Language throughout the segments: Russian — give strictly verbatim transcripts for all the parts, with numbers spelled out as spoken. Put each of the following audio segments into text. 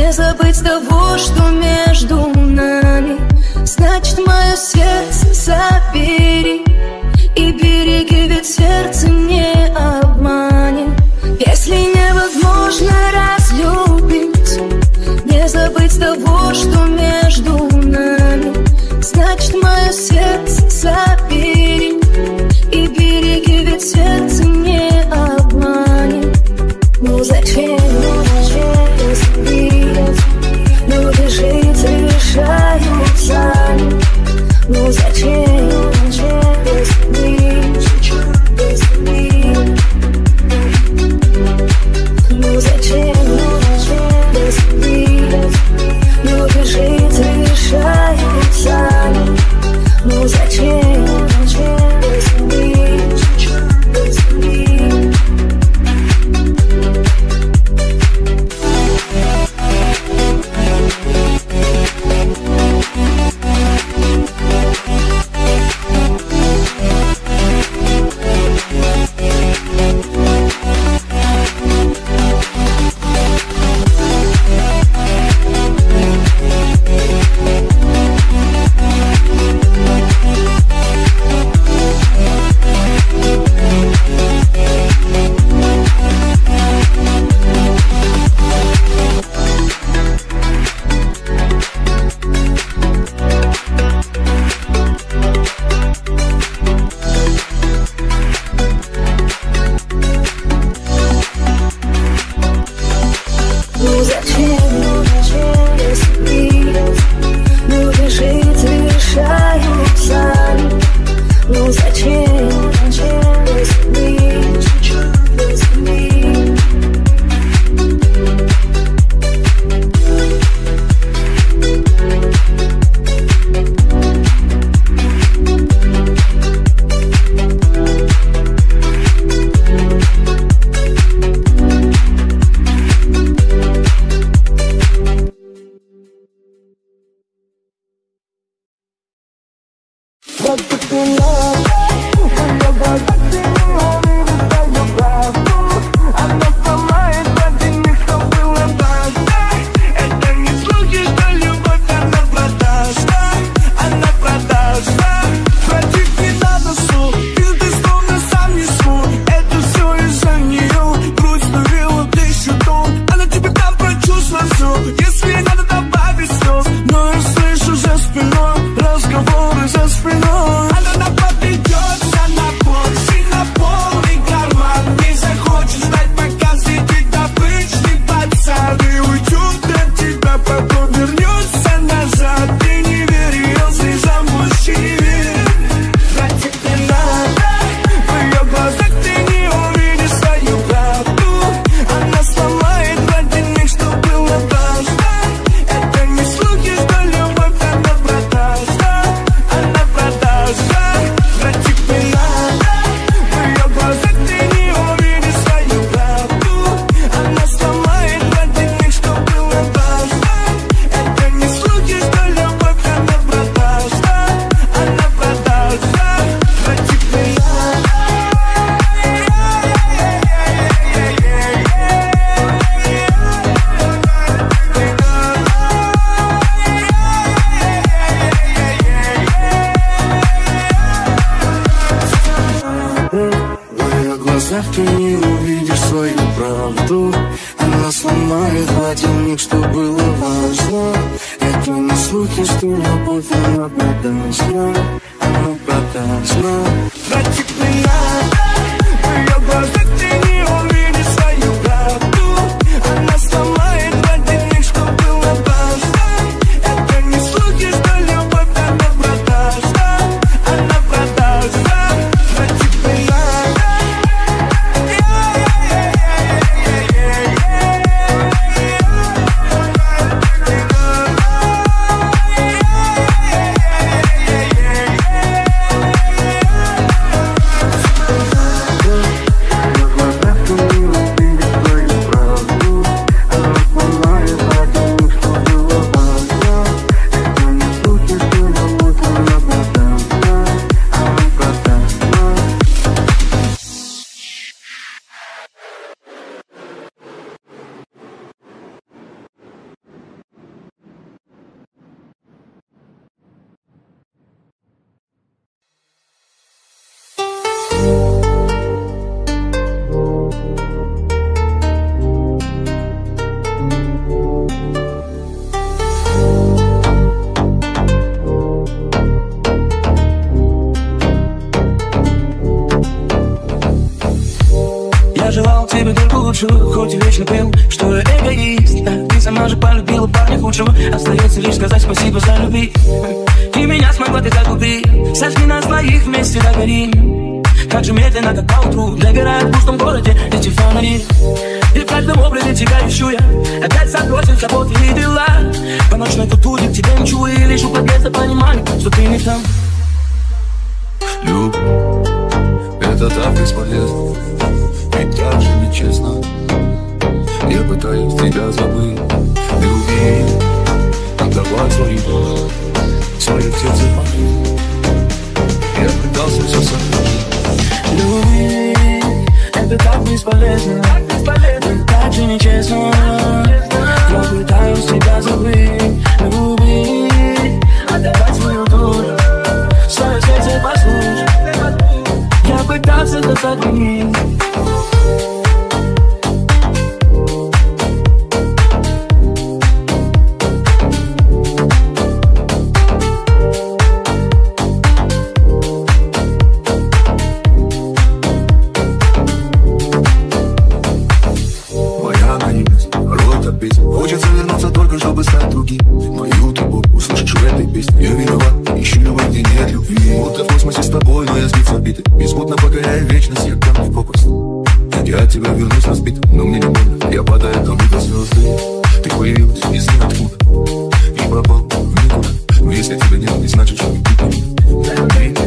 Не забыть того, что между нами. Значит, мое сердце забери и береги, ведь сердце не обманет. Если невозможно разлюбить, не забыть того, что между нами. Значит, мое сердце забери и береги, ведь сердце не обманет. Ну зачем, ну зачем любить? Люди жить решают сами. Ну зачем, ну зачем любить? Ну зачем, ну зачем любить? Люди жить решают сами. Ну зачем, ну зачем любить? Я желал тебе только лучшего, хоть и вечно пел, что я эгоист. Да, ты сама же полюбила парня худшего. Остается лишь сказать спасибо за любви. И меня смогла ты так убить. Сожги нас двоих, вместе догорим. Как же медленно, как поутру догорают в пустом городе эти фонари. И в каждом образе тебя ищу я. Опять забросил заботы и дела. По ночной культуре к тебе мчу. И лишь у подъезда понимаю, что ты не там. Любовь, это так бесполезно, ведь так же нечестно. Я пытаюсь тебя забыть, люби, отдавать свою душу, свое сердце мои. Я пытался все сохранить. Люби, это так бесполезно, ведь так же нечестно. Я пытаюсь тебя забыть, люби, отдавать свою душу, свое сердце послушать. Я пытался это сохранить. Моя наивность, рот отбить. Хочется вернуться только, чтобы стать другим. Мою тобой услышишь в этой песне. Я виноват, ищу любовь, где нет любви. Будто в космосе с тобой, но я сбит с орбиты. Беспутно покоряя вечность, я кану в пропасть. Я от тебя вернусь разбитым, но мне не больно. Я падаю кому-то звезды. Ты появилась из ниоткуда и пропал в никуда. Но если тебя нет, не значит, что не будет.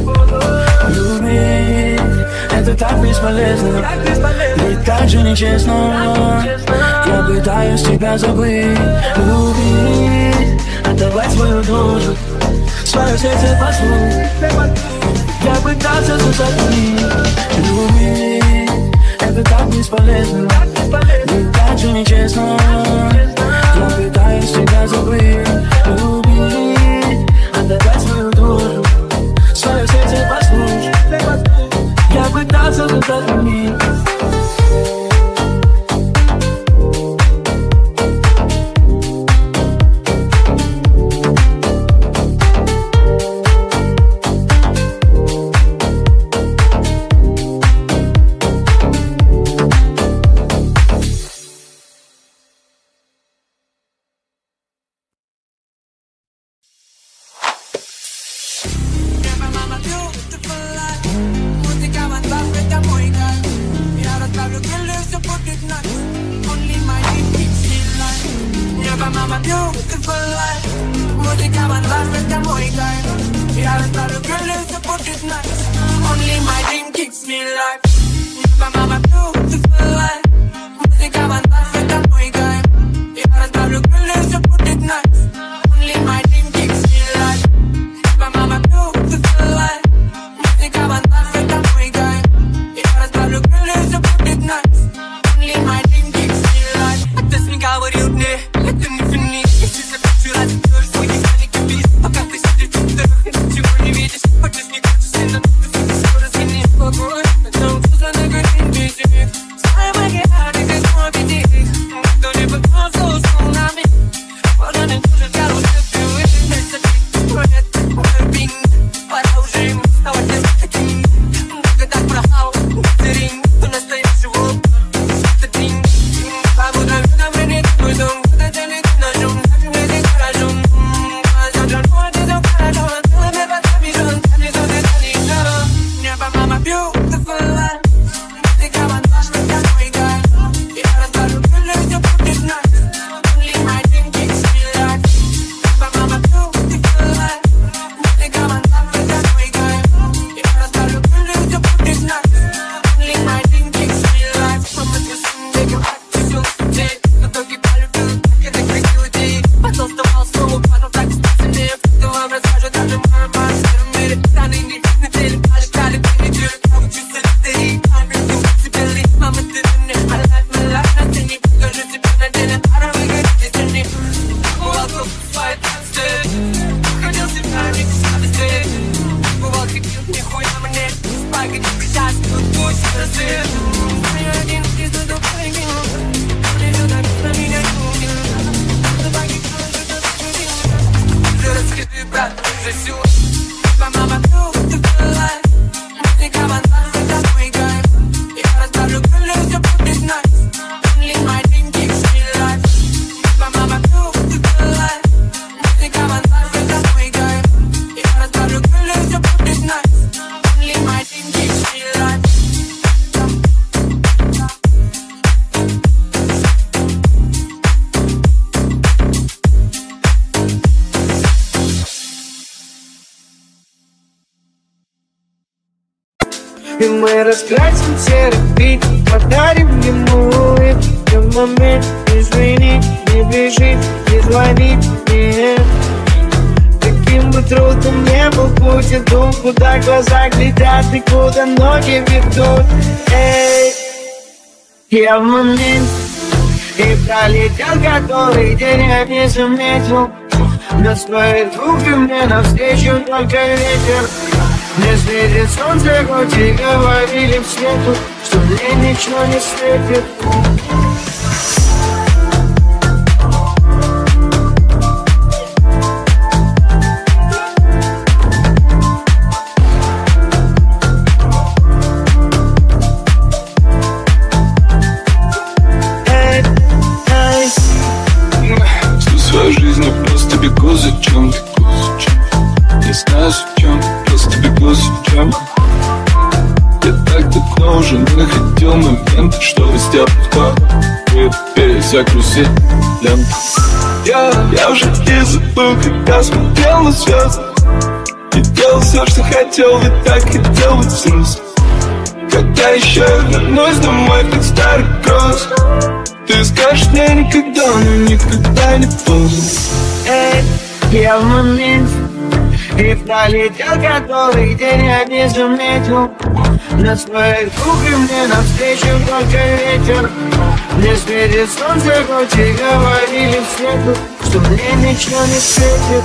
Люби, это так бесполезно, ведь так же нечестно. Я пытаюсь тебя забыть, любить, отдавать свою душу, свое сердце послушать. Я пытался сохранить. Люби, это так бесполезно, ведь так же нечестно. Я пытаюсь тебя забыть, любить, отдавать свою душу, свое сердце послушать. Я пытался сохранить. Музыка в антракте, это мой кайф. Я расставлю крылья, все И мы раскрасим серый бит, подарим ему и в момент извини, не бежит, не звонит, нет. Каким бы трудным не был путь, иду, куда глаза глядят и куда ноги ведут. Эй, я в момент, и пролетел который день, я не заметил. На своей руки мне навстречу только ветер. Мне светит солнце, хоть и говорили в свету, что мне ничего не светит. Свою жизнь, я просто бегу за чем-то. Не знаю зачем, просто бегу за чем. Я так давно уже находил момент, чтобы сделать то, перезагрузить ленту. Я, я уже не забыл, когда смотрел на звезды. И делал все, что хотел, ведь так хотел быть взрослым. Когда еще я вернусь домой, как старый кросс, ты скажешь мне никогда, но никогда не поздно. Эй, я в момент, и пролетел который день, я не заметил. На своей кухне мне навстречу только ветер. Мне светит солнце, хоть и говорили в свету, что мне ничего не светит.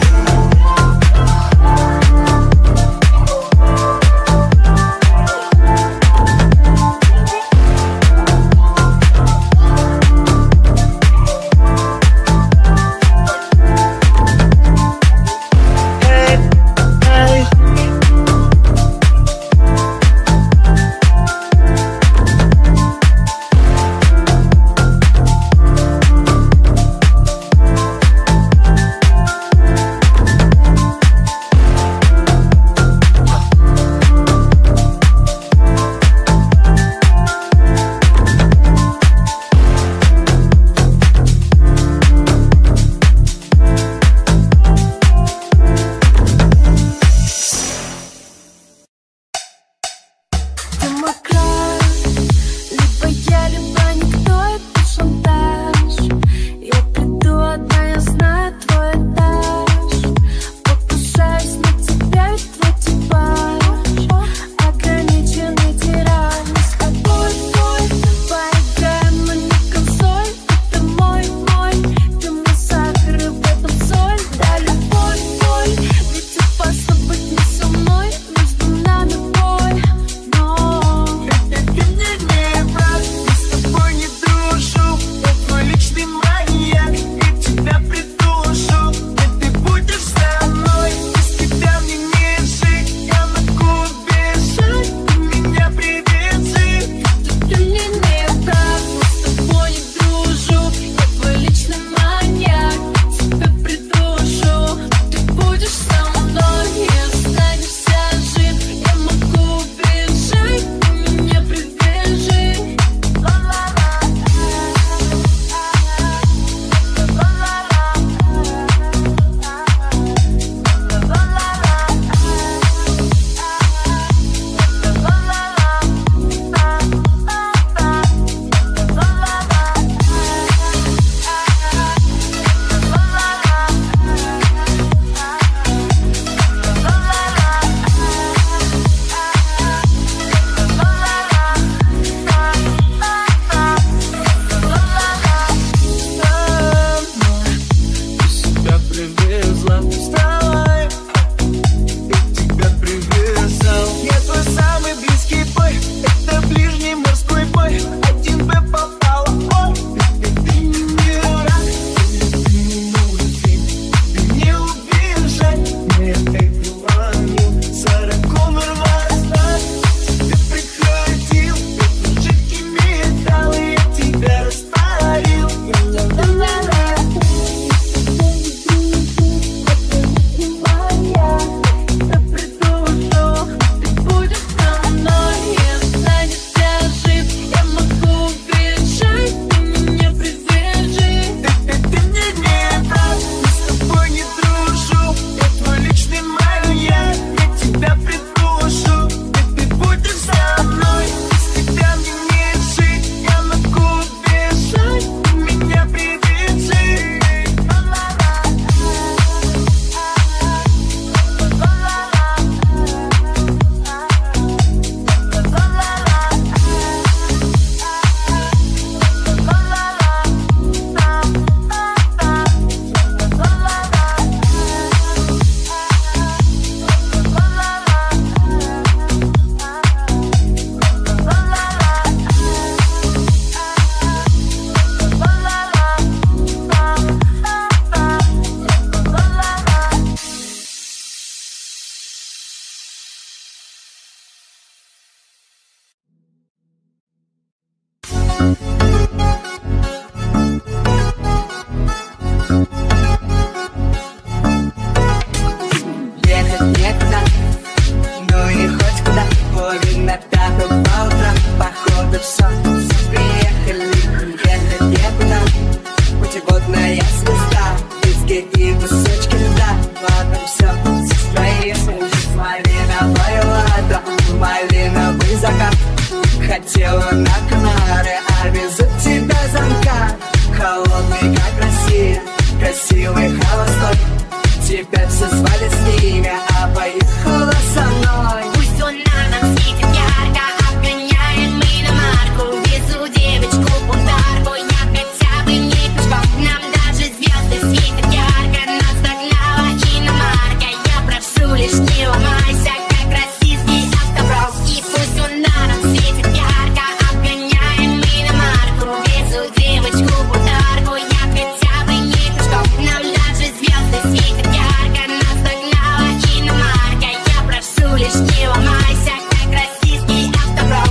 Ехать некуда, ну и хоть куда. Половина пятого по утрам, походу все, приехали. Ехать некуда, путеводная звезда, виски и кусочки льда. Ладно, все, сестроим, малиновое лато, малиновый закат. Хотела на Канары, а везут тебя замка. Холодный, как Россия, красивый холостой. Теперь все звали с ними, а поехала со мной. Пусть луна нам светит ярко, обгоняем мы на марку. Везу девочку бунтарку, я хотя бы не пешком. Нам даже звезды светят ярко, нас догнала иномарка. Я прошу лишь не ломайся, как российский автопром. И пусть луна нам светит ярко, обгоняем мы на марку. Везу девочку бунтарку, я хотя бы не пешком. Нам даже звезды светят ярко, нас догнала иномарка. Я прошу лишь не ломайся, как российский автопром.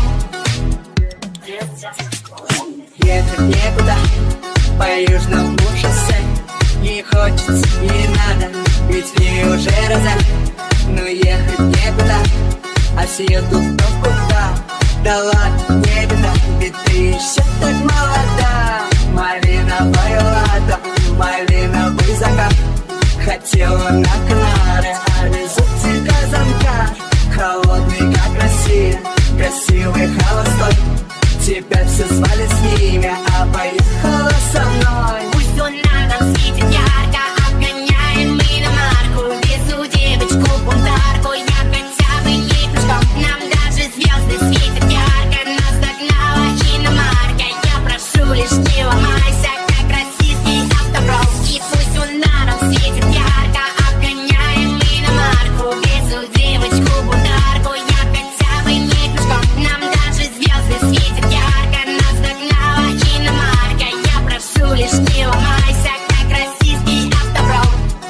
Ехать некуда, по южному шоссе. Не хочется, не надо, ведь мне уже раза. Но ехать некуда, а все едут кто куда. Да ладно, не беда, ведь ты еще так молода. Малиновое лато, малиновый закат. Хотела на Канары, а везут тебя замка. Холодный, как Россия, красивый холостой. Теперь все звали с ними, а поехала со мной. Пусть луна нам светит ярко, обгоняем мы на марку. Везу девочку бунтарку, я хотя бы не пешком. Нам даже звезды светят ярко, нас догнала иномарка. Я прошу лишь не ломайся, как российский автопром. И пусть луна нам светит ярко, обгоняем мы на марку. Везу девочку бунтарку, я хотя бы не пешком. Нам даже звезды светят ярко, нас догнала иномарка. Я прошу лишь не ломайся, как российский автопром.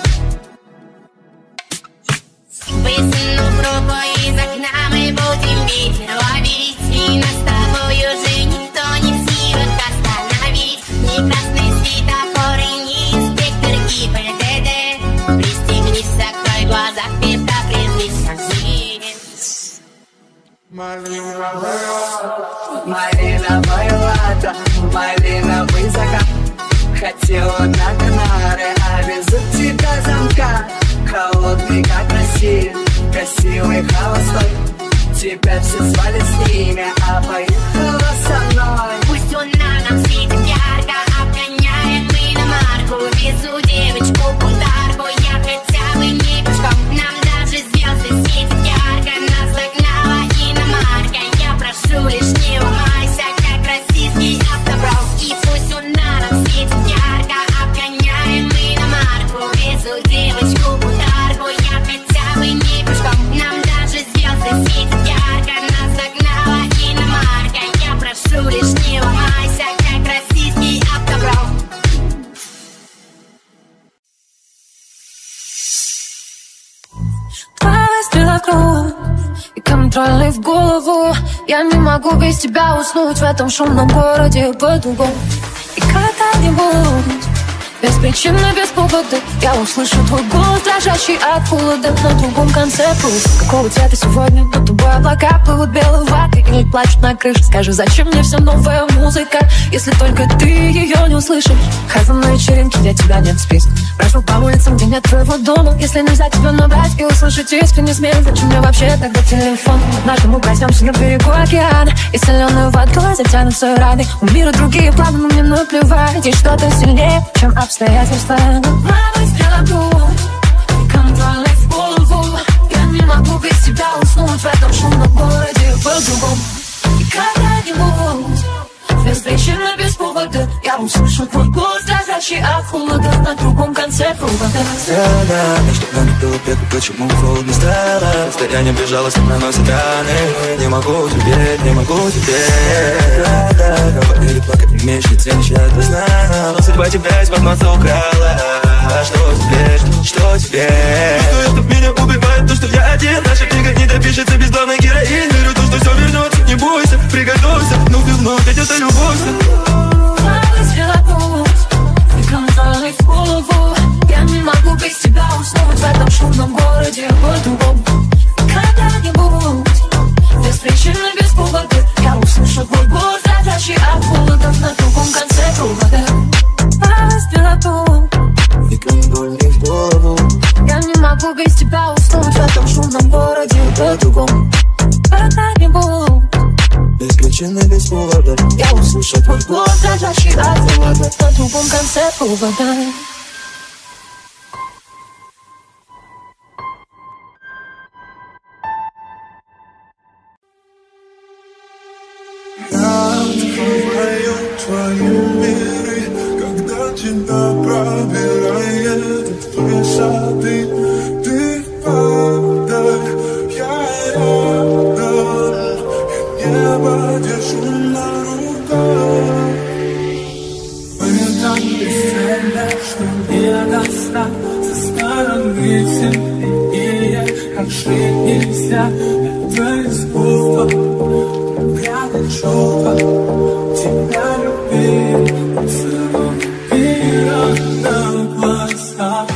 Высуну руку из окна, мы будем ветер ловить. И нас с тобой уже никто не в силах остановить. Ни красный светофор и ни инспектор ГИБДД. Пристегнись, закрой глаза, предопределись, соглись. Малиновое лато, малиновый закат. Хотела на Канары, а везут тебя замка. Холодный, как Россия, красивый холостой. Теперь все звали с ними, а поехала со мной. Пусть луна нам светит ярко, обгоняем мы на марку. Везу девочку бунтарку, я хотя бы не пешком. Нам даже звезды светят ярко, нас догнала иномарка. Я прошу лишь не ломайся, как российский автопром. И пусть луна нам светит ярко, обгоняем мы на марку. Везу девочку бунтарку, я хотя бы не пешком. Нам даже звезды светят ярко, нас догнала иномарка. Я прошу лишь не ломайся, как российский автопром. Два выстрела в круг и контрольный в голову. Я не могу без тебя уснуть в этом шумном городе по-другому. И когда-нибудь, без причины, без повода, я услышу твой голос, дрожащий от холода на другом конце пути. Какого цвета сегодня над тобой облака плывут белой ватой или плачут на крыше? Скажи, зачем мне вся новая музыка, если только ты ее не услышишь? Хожу на вечеринки, где тебя нет в списке. Прошу по улицам, где нет твоего дома. Если нельзя тебя набрать и услышать искренне смех, зачем мне вообще тогда телефон? Однажды мы проснемся на берегу океана, и соленой водой затянутся раны. У мира другие планы, но мне наплевать. Есть что-то сильнее, чем обстоятельства. Два выстрела в грудь и контрольный в голову. Я не могу без тебя уснуть в этом шумном городе по-другому. И когда-нибудь, без причины, без повода, я услышу твой голос, дрожащий от холода на другом конце провода. Странно, что нам было беду, почему холодно стало. Расстояние безжалостно наносит раны. Не могу теперь, не могу теперь. Правда, говорили, плакать не умеешь, не ценишь, я это знаю. Но судьба тебя из-под носа украла. А что теперь, что теперь? Что это меня убивает, то, что я один. Наша книга не допишется без главной героини. Верю в то, что все вернется, не бойся, приготовься. Ну, вновь ведь это любовь. причины без повода. Я услышал твой голос, дрожащий от холода на другом конце провода. Я открываю твои миры, когда тебя пробирает от высоты. Ты падай, я рядом, я небо держу на руках. Мы так бесцельно, что не до сна. Со стороны сильнее, как жить нельзя. Это искусство. Чувства тебя любить, целый мир на глазах.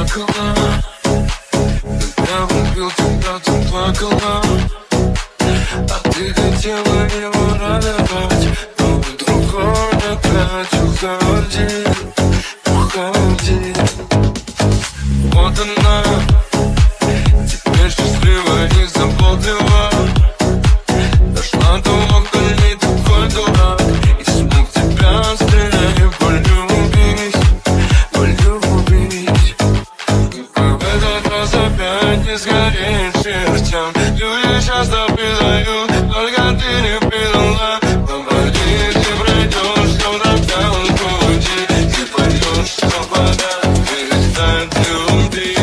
плакала. Я убил тебя, ты плакала. А ты хотела его радовать, но вдруг он опять уходил, уходил. Вот она, теперь счастливая и заботлива. Дошла до окна, не такой дурак, и смог тебя стрелять, полюбить, полюбить. В этот раз опять не сгорит сердцем. Люди часто предают, только ты не предала. Помоги, ты пройдешь, все тогда уходи. Ты пойдешь, что вода перестает любить.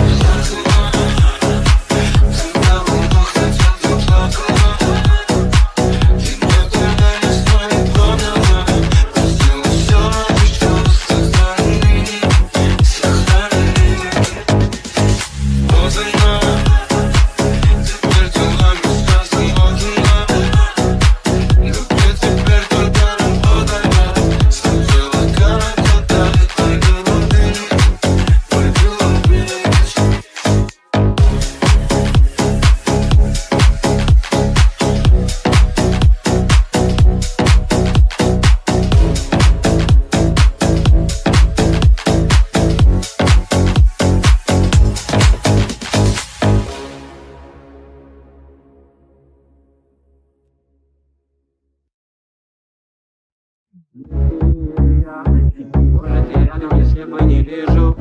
Может, я рядом, если бы не вижу.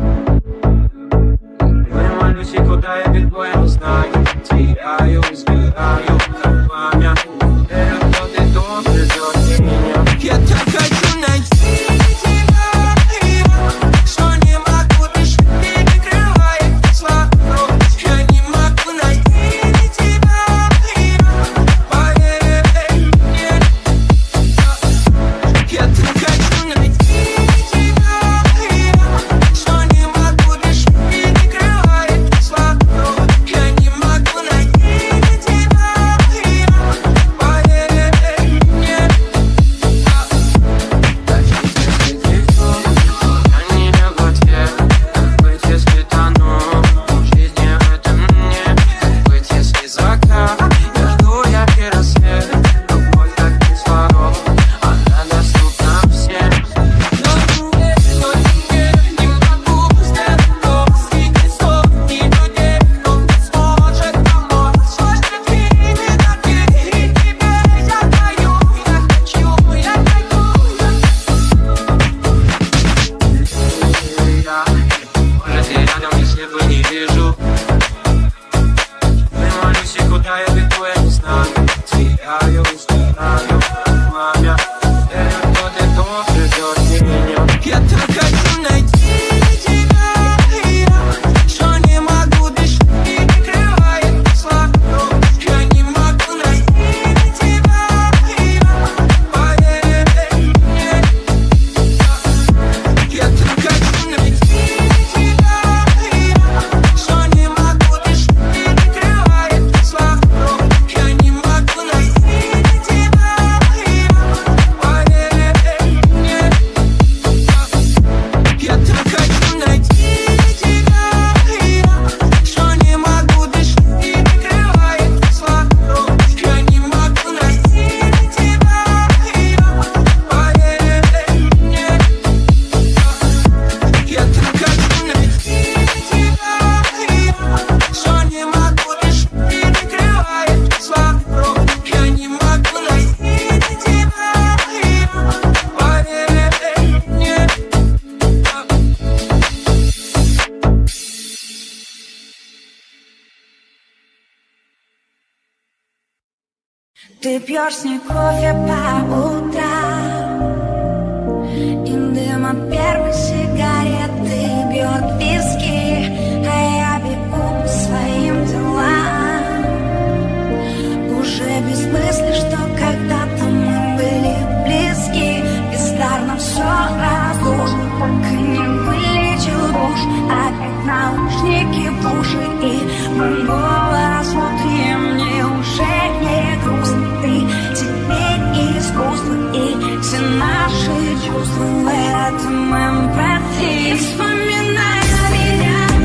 Я молюсь, и куда я бегу, я не знаю. Теряю, сбираю, как пламя. Верю, что ты тут придёшь меня. Я так хочу найти тебя, что не могу дышать, перекрывает слова. Я не могу найти тебя, поверь мне. Я так хочу найти тебя, что не могу дышать, перекрывает слова. Я не могу найти тебя, поверь мне. Они лягут вверх, как быть, если тону в жизни это мне. Как быть, если закат, я жду яркий рассвет. Любовь как кислород, она доступна всем. Но мне, но мне не могу сделать столько слов и людей, кто сможет помочь. Сложно именно ты, и тебе я даю, я хочу, я даю. Я, может, я рядом, если бы не вижу. Я молюсь, и куда я бегу, я не знаю. Теряю, сгораю, как пламя. Верю, что ты тут придёшь меня. Я так хочу найти тебя, что не могу дышать, перекрывает слова. Я не могу найти тебя, поверь мне. Я так хочу найти тебя, что не могу дышать, перекрывает слова. Я не могу найти тебя, поверь мне. Я так хочу найти тебя, что не могу дышать, перекрывает слова. Я не могу найти тебя, поверь мне. Я так хочу найти тебя, что не могу дышать, перекрывает слова. Я не могу найти тебя, поверь мне. Ты пьешь с ней кофе по утрам, и дым от первой сигареты бьет виски, а я бегу по своим делам. Уже без мысли, что когда-то мы были близки. Бездарно все разрушил, так и не вылечил душ. Опять наушники в уши, и мой голос внутри. Мне уже не грустно, ты теперь искусство, и все наши чувства в этом эмпатии. Вспоминая меня,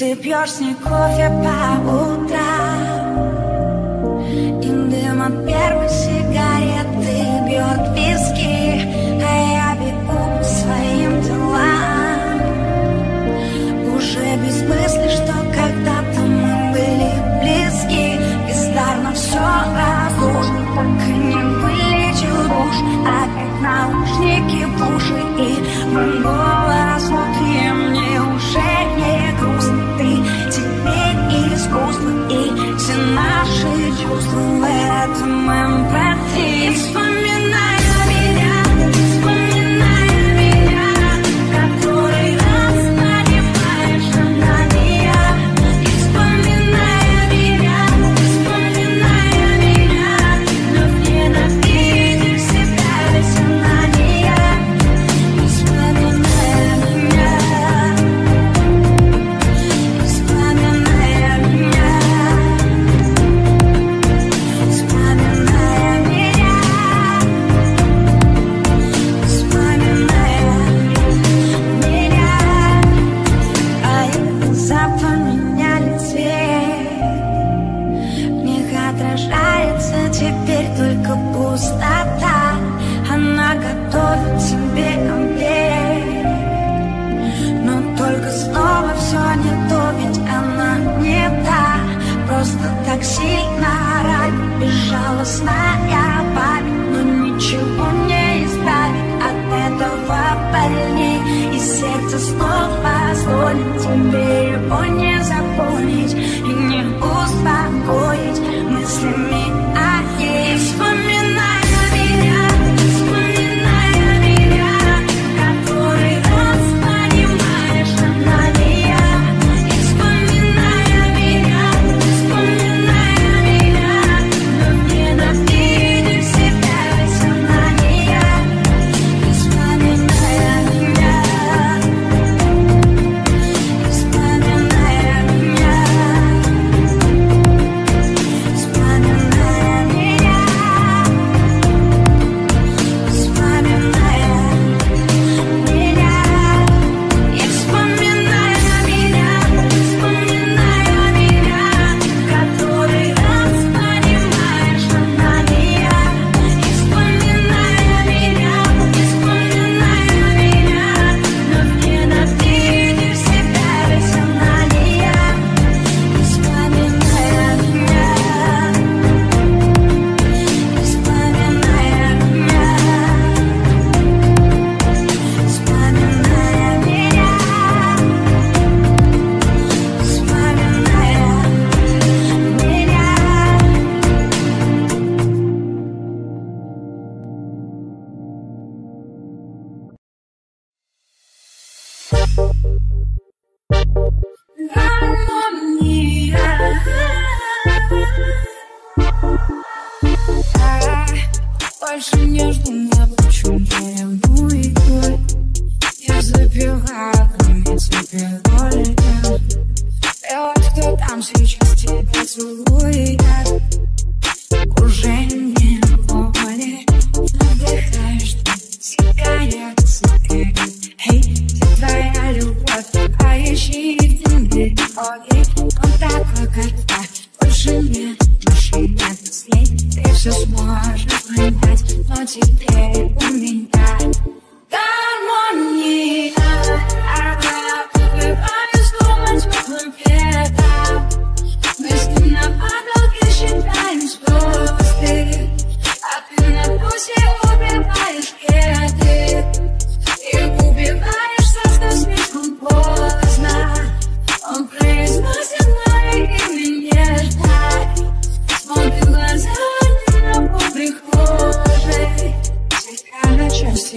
ты пьешь с ней кофе по утрам, и дым от первой сигареты бьет виски, а я бегу по своим делам, уже без мысли, что когда-то мы были близки. Бездарно все разложено, так и не вылечил душ. Опять наушники в уши, и мой голос внутри. Мне уже не грустно, ты теперь искусство, и все наши чувства в этом эмпатии. Вспоминая меня, вспоминая меня, который раз понимаешь, она не я. И вспоминая меня, вспоминая меня, вновь ненавидишь себя, ведь она не я. И вспоминая меня, и вспоминая меня, вспоминая меня, вспоминая меня, а ее глаза поменяли цвет. В них отражается теперь только пустота. Она готовит себе обед, но только снова все не то, ведь она не та. Просто так сильно ранит безжалостная память, но ничего не избавит от этого больней. И сердце снова стонет, тебе его не запомнить и не успокоить мыслями о ней. Вспоминая меня, вспоминая меня, который раз понимаешь, она не я. И вспоминая меня, вспоминая меня, вновь ненавидишь себя, ведь она не я. И вспоминая меня, и вспоминая меня, вспоминая меня, вспоминая меня, и вспоминая меня, вспоминая меня, который раз понимаешь, она не я. И вспоминая меня, и вспоминая меня, вновь ненавидишь себя, ведь она не я. И вспоминая меня, и вспоминая меня, вспоминая меня, больше не жду, я почему я ревную. Я запиваю, кроме тебя горя. И вот кто там сейчас тебя целует, уже не боли. Отдыхаешь ты, сигарет, сигарет. Эй, ты твоя любовь, а ищи в тебе. Ой, он такой, как я, больше нет, больше нет слей. Ты все сможешь понять, но теперь у меня гармония. А я попиваюсь, думать теплым ветром. Мы с ним на подолке считаем звезды, а ты на пусе убиваешь кеды. И убиваешься, что слишком поздно. Он произносит мое имя нежно, смотрит в глаза на пол прихожей. Всегда часть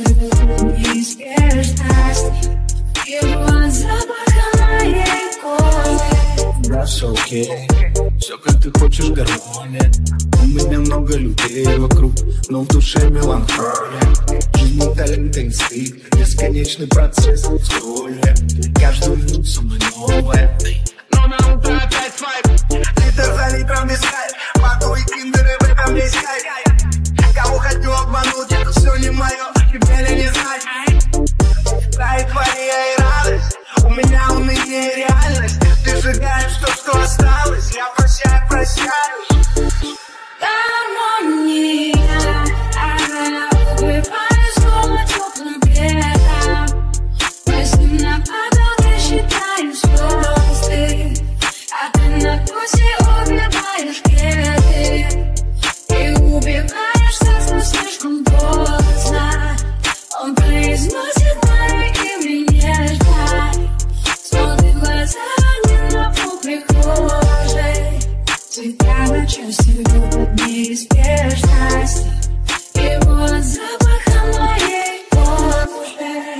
неизбежность его запаха моей кожи. Да, все окей, все как ты хочешь, гармония. У меня много людей вокруг, но в душе меланхолия. Жизнь талент инстинкт, бесконечный процесс вскоре. Каждую минуту со мной новая. Но на утро опять свайп, литр за литром без кайф. Могу и киндеры в этом весь кайф. Кого хочу обмануть, это все не мое, теперь я не знаю. Да и твоя и радость, у меня уныние и реальность. Ты сжигаем то, что осталось. Я прощаю, прощаю. Гармония, она убивает словно теплым ветром. Мы с ним на потолке считаем звезды, а ты на вкусе убиваешь кеды. И убегаешь совсем слишком поздно. Он произносит мое имя нежно, смотрит в глаза не на пол прихожей. Цвета на части любят неизбежность, и вот запахом моей кожи.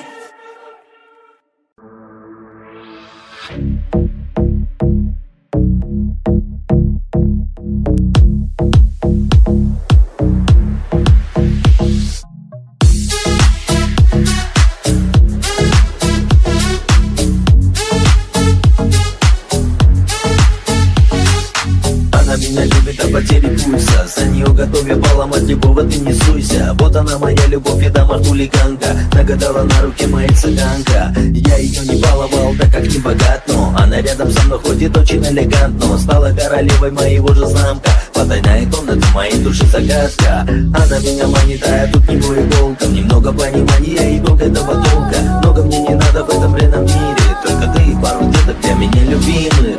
Меня любит до потери пульса. За нее готов я поломать любого, ты не суйся. Вот она моя любовь, я дама хулиганка. Нагадала на руке моя цыганка. Я ее не баловал, так как не богат, но она рядом со мной ходит очень элегантно. Стала королевой моего же замка. Потайная комната моей души загадка. Она меня манит, а я тут не бою волком. Немного понимания и долг этого толка. Много мне не надо в этом бренном мире. Только ты и пару деток для меня любимых.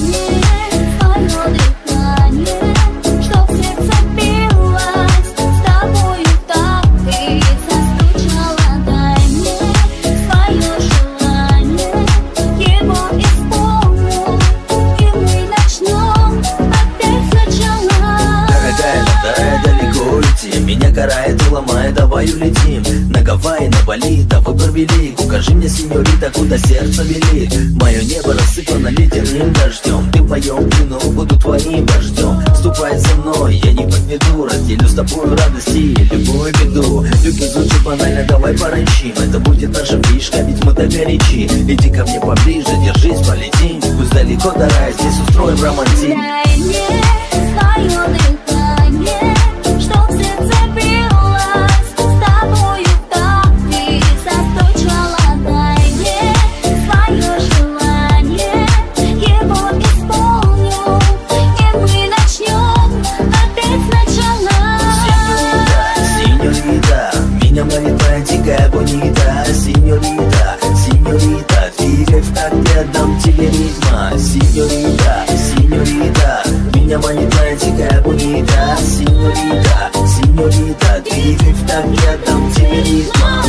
Чтоб сердце билось, с тобою так и застучало. Дай мне свое желание, его исполню, и мы начнем опять сначала. Дорогая, надо далеко уйти. Меня карает и ломает, давай улетим на Гавайи, на Бали, да выбор велик. Укажи мне, сеньорита, куда сердце велит. Мое небо рассыпано ледяным дождем. Ты в моем плену, буду твоим вождем. Ступай за мной, я не подведу. Разделю с тобой радости и любую беду. Любви звучит банально, давай поранчим. Это будет наша фишка, ведь мы так горячи. Иди ко мне поближе, держись, полетим. Пусть далеко до рая, здесь устроим романтик. Дай мне свое дыхание, чтоб сердце билось, с тобою так и застучало. Дай мне свое желание, его исполню, и мы начнем опять сначала. Сеньорита, меня манит твоя дикая бонита. Сеньорита, сеньорита, двигай в такт, я дам тебе ритма. Сеньорита, сеньорита, меня манит твоя дикая бонита. Сеньорита, сеньорита, двигай в такт, я дам тебе ритма.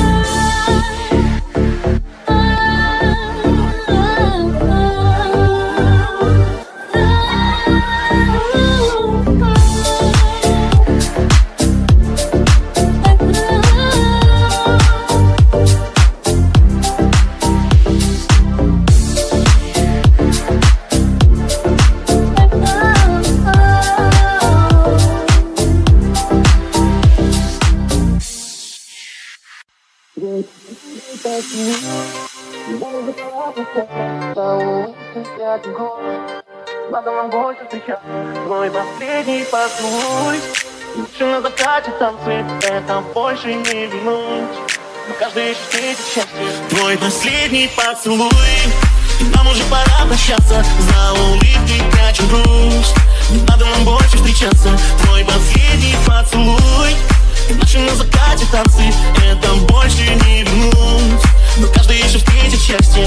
Надо нам больше встречаться. Твой последний поцелуй. Лучше на закате танцы. Это больше не вернуть. Но каждый еще встретит счастье. Твой последний поцелуй. Нам уже пора прощаться. За улыбкой прячем грусть. Не надо нам больше встречаться. Твой последний поцелуй. Наши на закате танцы. Это больше не вернуть. Но каждый еще встретит счастье.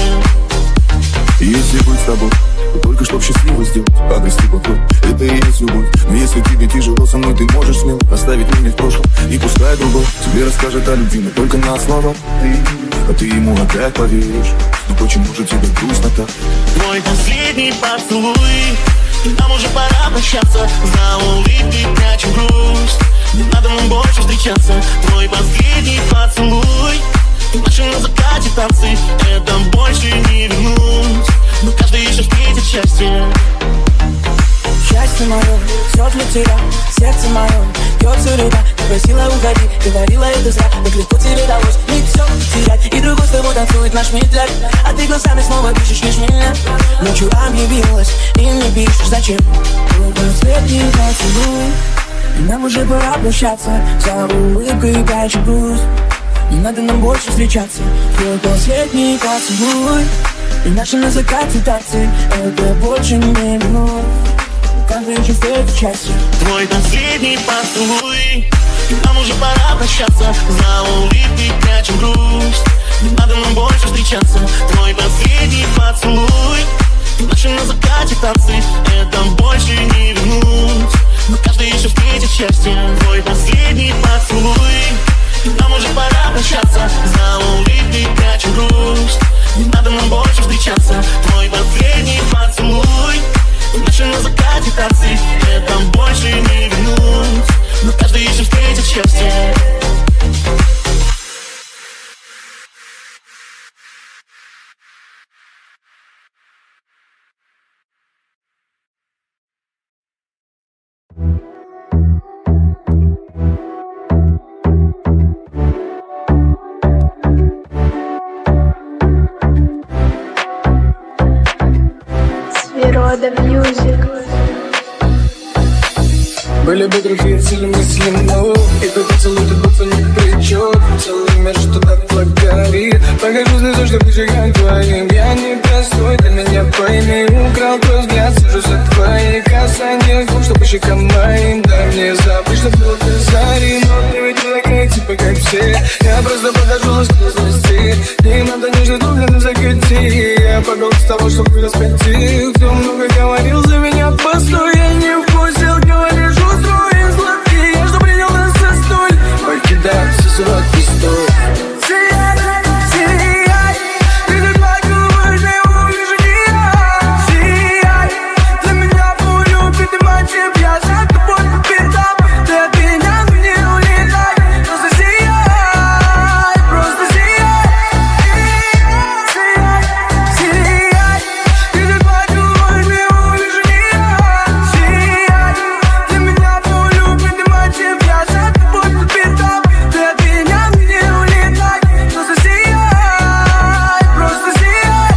Если быть с тобой, то только чтоб счастливо сделать. Обрести покой, это и есть любовь. Но если тебе тяжело со мной, ты можешь смело оставить меня в прошлом. И пускай другой тебе расскажет о любви, но только на словах ты, а ты ему опять поверишь. Но почему же тебе грустно так? Твой последний поцелуй. Нам уже пора прощаться. За улыбкой прячем грусть. Не надо нам больше встречаться. Твой последний поцелуй. Наши на закате танцы. Это больше не вернуть. Но каждый еще встретит счастье. Счастье мое, все для тебя. Сердце мое, бьется река. Ты просила уходи, говорила это зря. Как легко тебе далось не все терять. И другой с тобой танцует наш медляк. А ты глазами снова пишешь лишь меня. Ночью объявилась и не пишешь зачем. Твой последний поцелуй. И нам уже пора прощаться. За улыбкой и прячем грусть. Не надо нам больше встречаться. Твой последний поцелуй. И наши на закате танцы, это больше не вино. Каждый чувствует счастье. Твой последний поцелуй, нам уже пора прощаться. За улыбкой прячем грусть, не надо нам больше встречаться. Твой последний поцелуй, наши на закате танцы, это больше не вернуть. Но каждый еще встретит счастье. Твой последний поцелуй, нам уже пора прощаться. За улыбкой прячем грусть, не надо нам больше встречаться. Твой последний поцелуй, наши на закате танцы, это больше не вернуть. Но каждый еще встретит счастье. Свирода Мьюзик. Были бы другие цели мысли, но и твой поцелуй тут будто ни при чем. Целый мир, что так горит. Покажу слезу, что прижигает твоим. Я не простой, ты меня пойми. Украл твой взгляд, сижу за твои касания губ, что по щекам моим. Дай мне забыть, что было ты зари. Но ты ведь не такая, типа как все. Я просто подожду сквозности. Не надо нежно дублено закати. Я погол с того, что вы распятил. Кто много говорил за меня, постой. Я не вкусил, говоришь, устроен сладкий. Я что принял нас за столь. Покидаю все сладкий стол. Сияй, сияй, ты как плакала, я его вижу не я. Сияй, для меня полюбит и мальчик. Я за тобой по пятам. Ты от меня не улетай. Просто сияй, просто сияй. Сияй, сияй, ты как плакала, я его вижу не я. Сияй, для меня полюбит и мальчик. Я за тобой по пятам. Ты от меня не улетай. Просто сияй, просто сияй.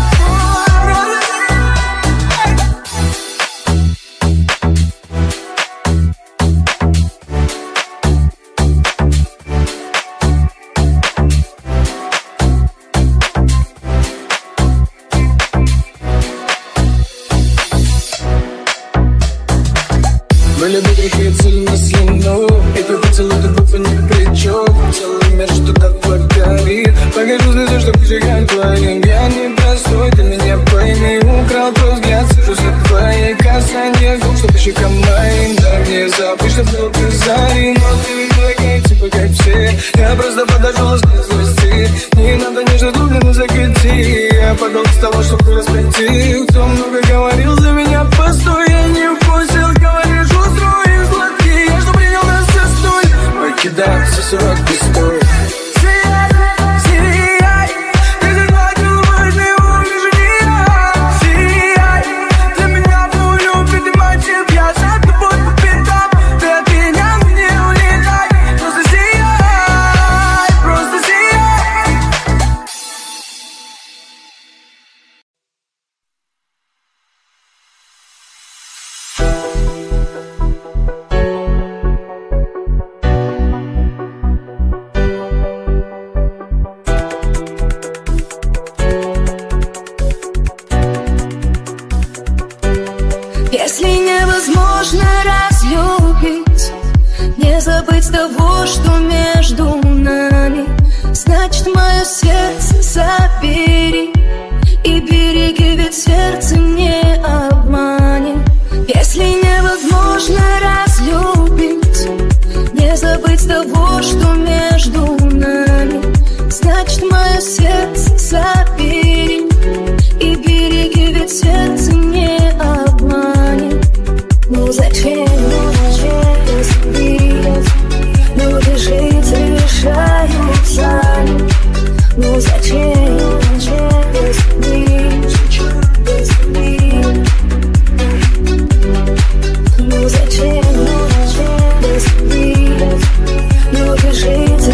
Были бы грехи, цели мысли, но и твой поцелуй тут будто ни при чем. Целый мир, что так горит. Покажу слезу, что прижигает твоим. Я не простой, ты меня пойми. Украл твой взгляд, сижу за твои касания губ, что по щекам моим. Дай мне забыть, что был ты зари. Но ты ведь не такая, типа как все. Я просто подожду сквозности. Не надо нежно дублено закати. Я погол с того, что ты распятил. Кто много говорил за меня, постой. Я не вкусил, говоришь, устроен сладкий. Я что принял нас за столь. Покидаю все сладкий стол. Сияй, сияй, ты как плакала, я его вижу не я. Сияй, для меня полюбит и мальчик. Я за тобой по пятам. Ты от меня не улетай. Просто сияй, просто сияй. Если невозможно разлюбить, не забыть того, что между нами, значит, мое сердце забери и береги, ведь сердце не обманет. Если невозможно разлюбить, не забыть того, что между нами, значит, мое сердце забери и береги, ведь сердце не обманет. Ну зачем, ну зачем разбить? Люди жить решают сами. Ну зачем, ну зачем разбить? Ну зачем, ну зачем разбить? Люди жить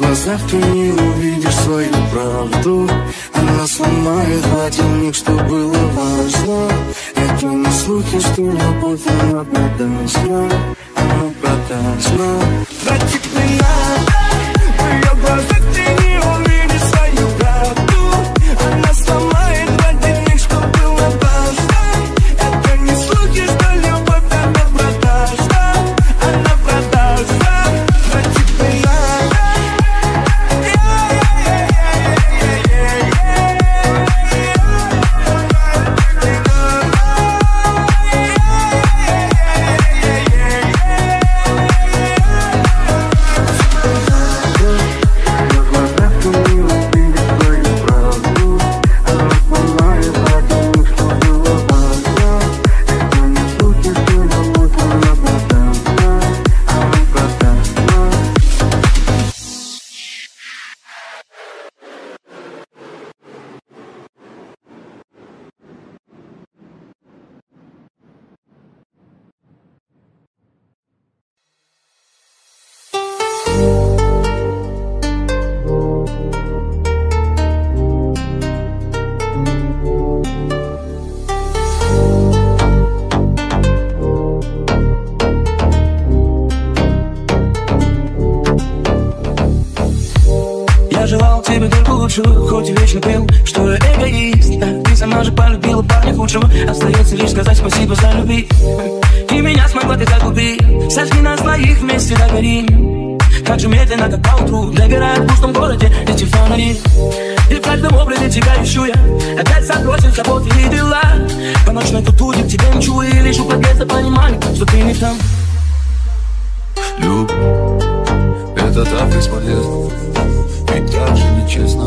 глазах ты не увидишь свою правду. Она сломает холодильник, что было важно. Это не слухи, что любовь она продажна. Она продажна. Братик, не надо, в ее глазах ты не увидишь свою правду. Она сломает холодильник, что было важно. Это не слухи, что любовь она продажна. Она продажна. Братик, не надо. Я желал тебе только лучшего, хоть и вечно пел, что я эгоист. Да, ты сама же полюбила парня худшего. Остается лишь сказать спасибо за любви. И меня смогла ты загубить. Сожги нас двоих вместе догорим. Как же медленно, как поутру догорает в пустом городе эти фонари. И в каждом образе тебя ищу я. Опять забросил заботы и дела. По ночной тутуде к тебе мчу. И лишь у подъезда понимаю, что ты не там. Любовь, это так бесполезно. Ведь так же нечестно.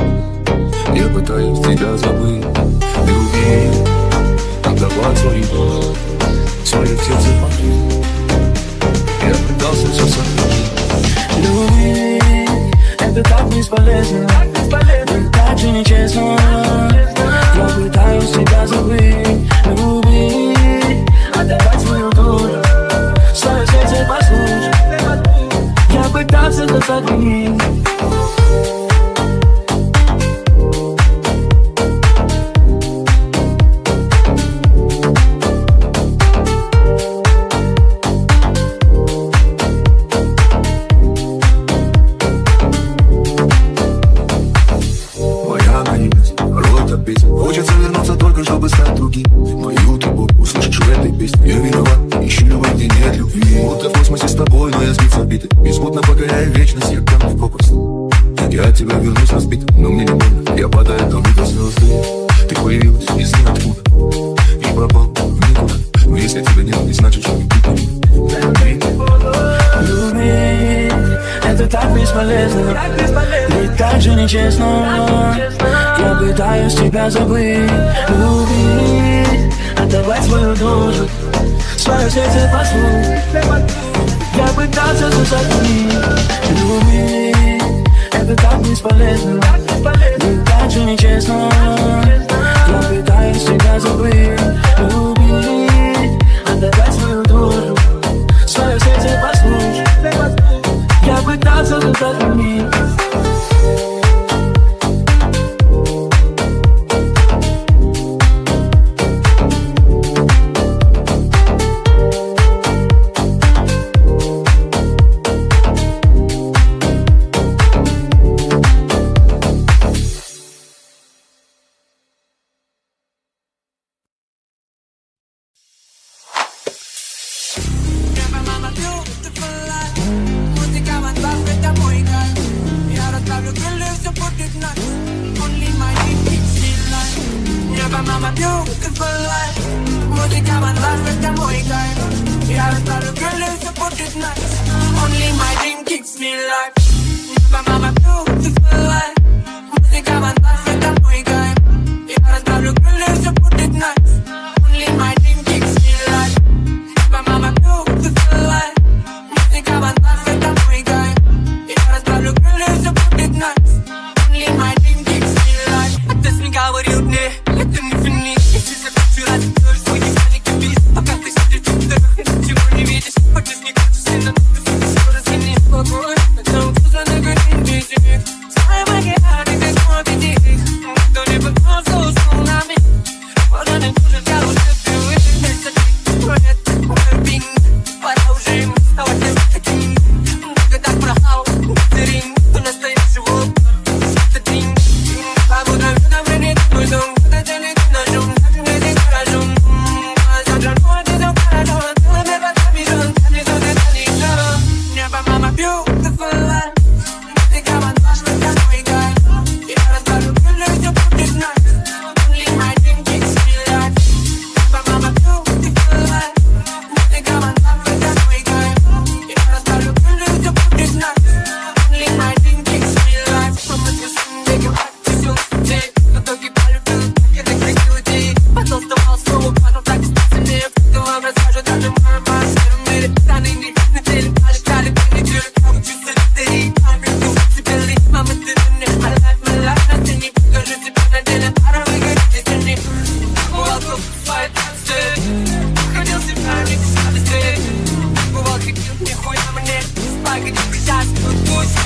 Я пытаюсь тебя забыть. Люби, отдавать свои души, свое сердце пошли. Я пытался все сохранить. Люби, это так бесполезно. Ведь так же нечестно. Я пытаюсь тебя забыть. Люби, отдавать свою душу, свое сердце послушать. Я пытался это сохранить. Хочется вернуться только, чтобы стать другим. Мою тобой услышишь в этой песне. Я виноват, ищу любовь, где нет любви. Будто в космосе с тобой, но я сбит забитый. Безмутно покоряю вечность, я кану в пропасть. Я от тебя вернусь разбитым, но мне не больно. Я падаю, там видел звезды. Ты появилась из ниоткуда и пропал в никуда. Но если тебя нет, не значит, что не любить. Любить, это так бесполезно. Ведь так же нечестно. Я пытаюсь тебя забыть. Любить, отдавать свою душу, свое сердце послушать. Я пытался все сохранить. Любить, это так бесполезно. Ведь так же нечестно. Я пытаюсь тебя забыть. Любить, отдавать свою душу, свое сердце послушать. Я пытался все сохранить. Пока ты сидишь, ты не хочешь, ты на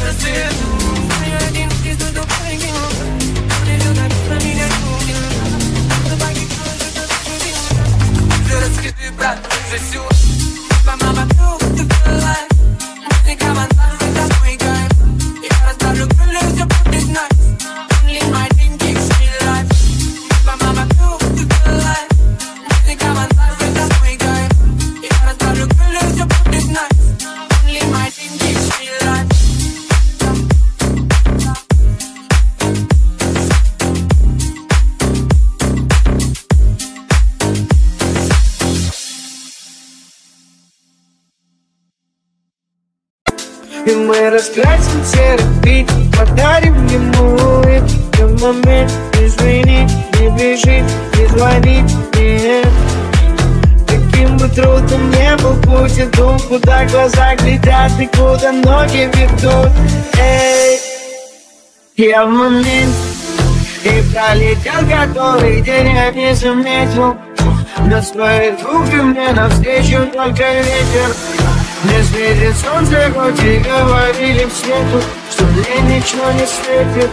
рассвет. Я один из той дубайки. Мне все написано, меня купил. Дубайки, все расскажи, брат, уже все. Папа, мама, ты была. Музыка, мантар, это мой кайф. Я расставлю крылья, все будет nice. Only my dream gives me life. Папа, мама, ты была. Музыка, мантар, это мой кайф. Я расставлю крылья, все будет nice. Only my dream gives me life. И мы раскрасим серый бит, подарим ему этот момент. Извини, не бежи, не звони, нет. Каким бы трудным не был путь, иду, куда глаза глядят и куда ноги ведут. Эй, я в момент, и пролетел который день, я не заметил. На своих двух и мне навстречу только ветер. Мне светит солнце, хоть и говорили в свету, что мне ничего не светит.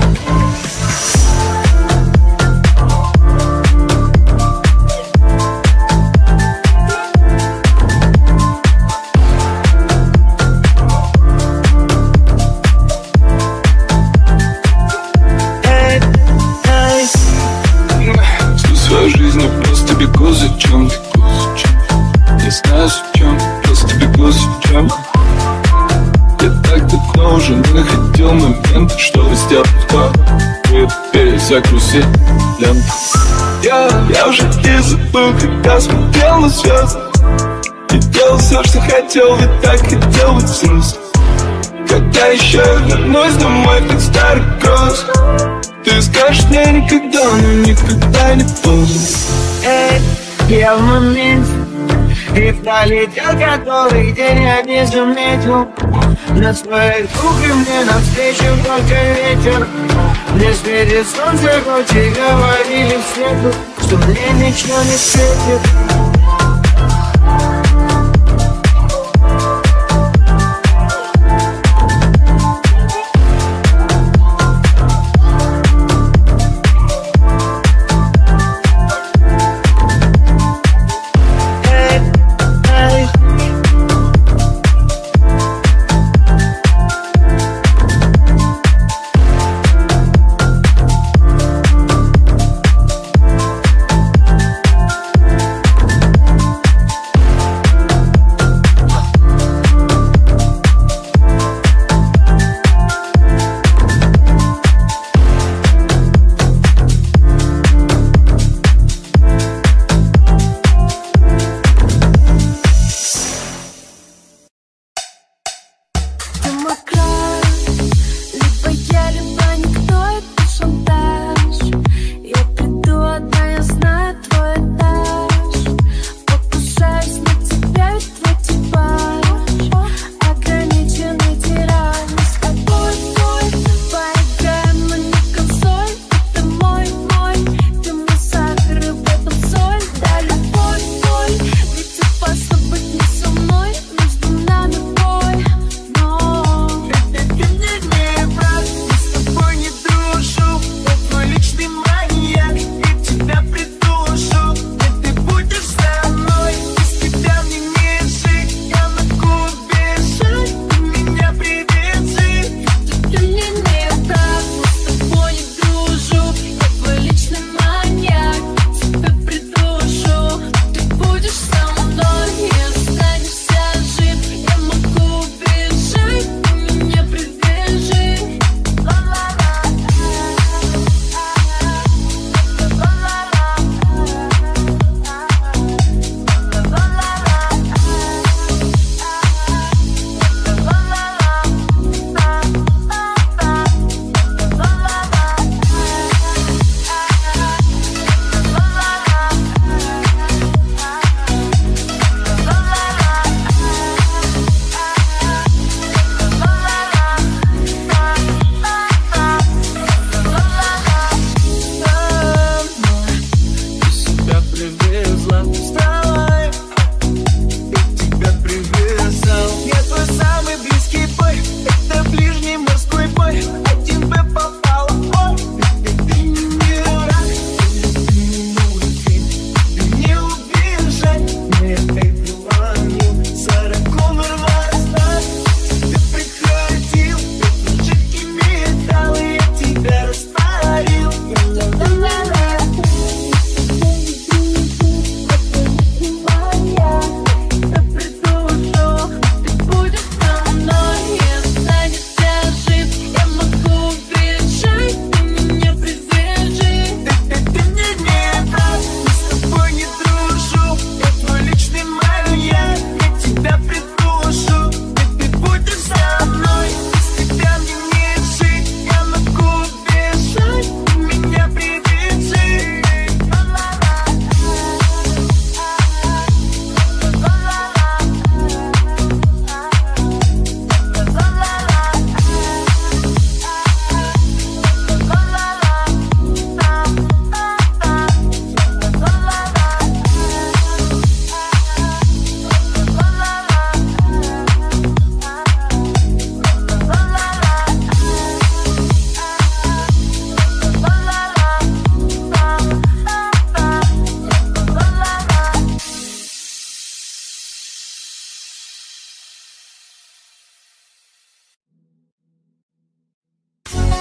Всю свою жизнь я просто бегу за чем-то. Не знаю зачем, просто бегу за чем. Я так давно уже находил момент, чтобы сделать то, и перезагрузить ленту. Я, я уже и забыл, когда смотрел на звезды. И делал все, что хотел, и так хотел быть снизу. Когда еще я вернусь домой, как старый груз, ты скажешь мне никогда, но никогда не поздно. Эй, я в момент, и пролетел который день, я не заметил. На своих двух и мне навстречу только ветер. Мне светит солнце, хоть и говорили в свету, что мне ничего не светит.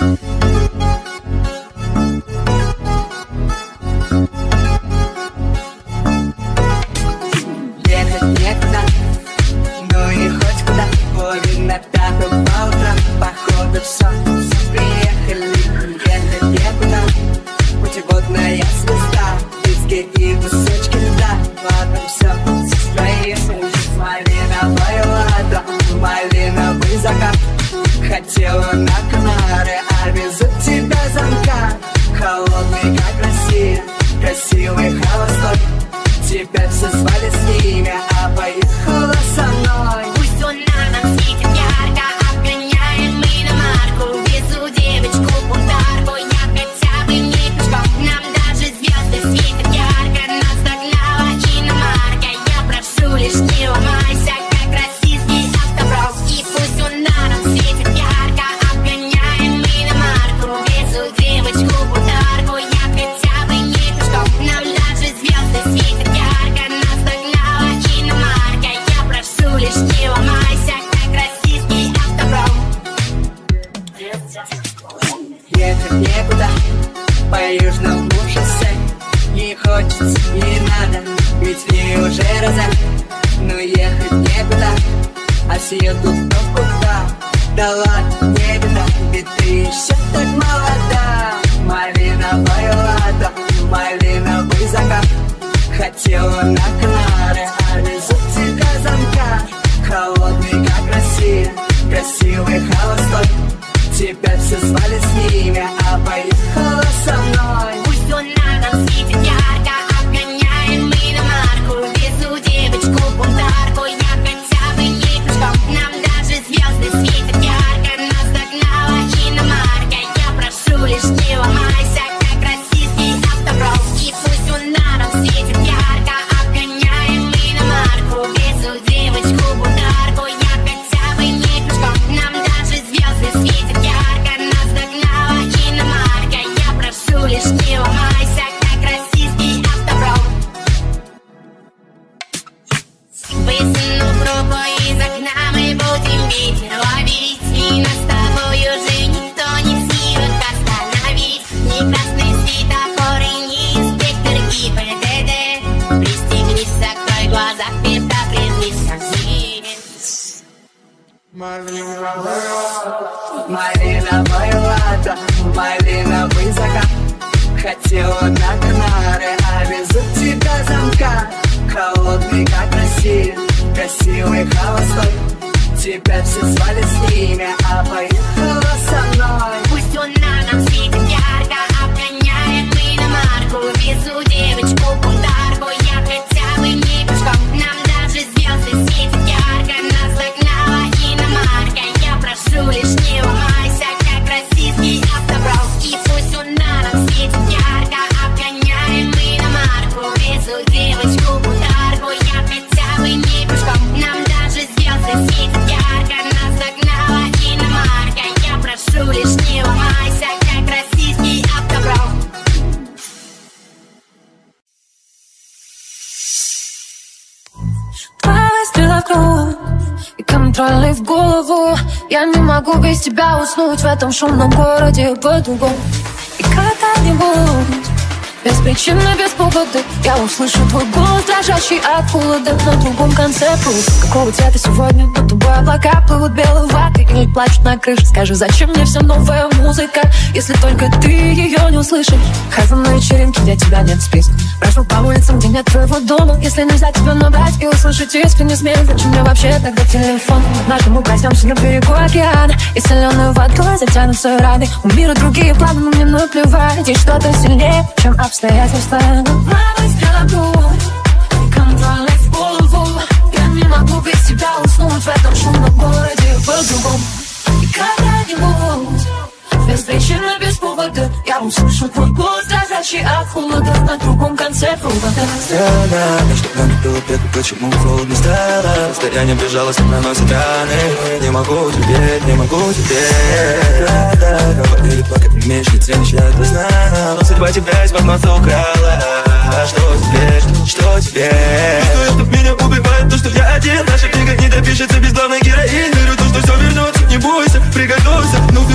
Ехать некуда, ну и хоть куда. Половина пятого по утрам, походу все, приехали. Ехать некуда, путеводная звезда, диски и кусочки льда. Ладно, все, сестроим. Малиновая лада, малиновый закат. Хотела на Канары, а везут тебя замка. Холодный, как Россия, красивый холостой. Теперь все звали с ними, а поехала со мной. Пусть луна нам светит ярко, обгоняем мы на марку. Везу девочку бунтарку, я хотя бы не пешком. Нам даже звезды светят ярко, нас догнала иномарка. Я прошу лишь не ломайся, как российский автоброс. И пусть луна нам светит ярко, обгоняем мы на марку. Везу девочку бунтарку, я хотя бы не пешком. Нам даже звезды светят ярко, нас догнала иномарка. Я прошу лишь не ломайся, как российский автоброс. Ехать некуда, по южному шоссе. Не хочется, не надо, ведь мне уже раза. Но ехать некуда, а все тут кто куда. Да ладно, не беда, ведь ты еще так молода. Малиновая лада, малиновый закат. Хотела на Канары, а везут тебя замка. Холодный, как Россия, красивый холостой. Теперь все звали с ними, а поехала со мной. Пусть луна нам светит ярко, обгоняем мы на марку. Везу девочку бунтарку, я хотя бы не пешком. Нам даже звезды светят ярко, нас догнала иномарка. Я прошу лишь не ломайся, как российский автоброс. И пусть луна нам светит ярко, обгоняем мы на марку. Везу девочку бунтарку, я хотя бы не пешком. Нам даже звезды светят ярко, нас догнала иномарка. Я прошу лишь не ломайся, как российский автоброс. Высуну руку из окна, мы будем ветер ловить. И нас с тобой уже никто не в силах остановить. Ни красный светофор и ни инспектор ГИБДД. Пристегнись, закрой глаза, предопределись ко мне. Малиновая лада, малиновый закат. Хотела на Канары, а везут тебя замка. Холодный, как Россия, красивый холостой. Теперь все звали с ними, а поехала со мной. Пусть луна нам светит ярко, обгоняем мы на марку. Везу девочку бунтарку, я хотя бы не пешком. Нам даже звезды светят ярко, нас догнала иномарка. Я прошу лишь не ломайся, как российский автоброс. И пусть луна нам светит ярко, обгоняем мы на марку. Везу девочку бунтарку, я хотя бы не пешком. Нам даже звезды светят ярко, нас догнала иномарка. Я прошу лишь не ломайся, как российский автоброс. Два выстрела в круг и контрольный в голову. Я не могу без тебя уснуть в этом шумном городе по-другому. И когда-нибудь, без причины, без повода, я услышу твой голос, дрожащий от холода на другом конце пруд. Какого цвета сегодня над тобой облака плывут белой ватой или плачут на крыше? Скажи, зачем мне вся новая музыка, если только ты ее не услышишь? Хожу на вечеринки, где тебя нет в списке. Прошу по улицам, где нет твоего дома. Если нельзя тебя набрать и услышать искренне смех, зачем мне вообще тогда телефон? Однажды мы проснемся на берегу океана, и соленую водой затянутся раны. У мира другие планы, но мне наплевать. И что-то сильнее, чем обстоятельства. Два выстрела в грудь и контрольный в голову. Я не могу без тебя уснуть в этом шумном городе по-другому. И когда-нибудь, без причины, без повода, я услышу твой голос, дрожащий от холода на другом конце провода. Странно, чтоб нам было бег, почему холодно стало. Расстояние безжалостно наносит раны. Не могу терпеть, не могу терпеть. Правда, говорили, пока ты умеешь, лице начинает весна. Но судьба тебя из-под носа украла. Что теперь, что теперь? Что это меня убивает, то, что я один. Наша книга не допишется без главной героини. Верю, то, что все вернется, не бойся, приготовься. Ну, ты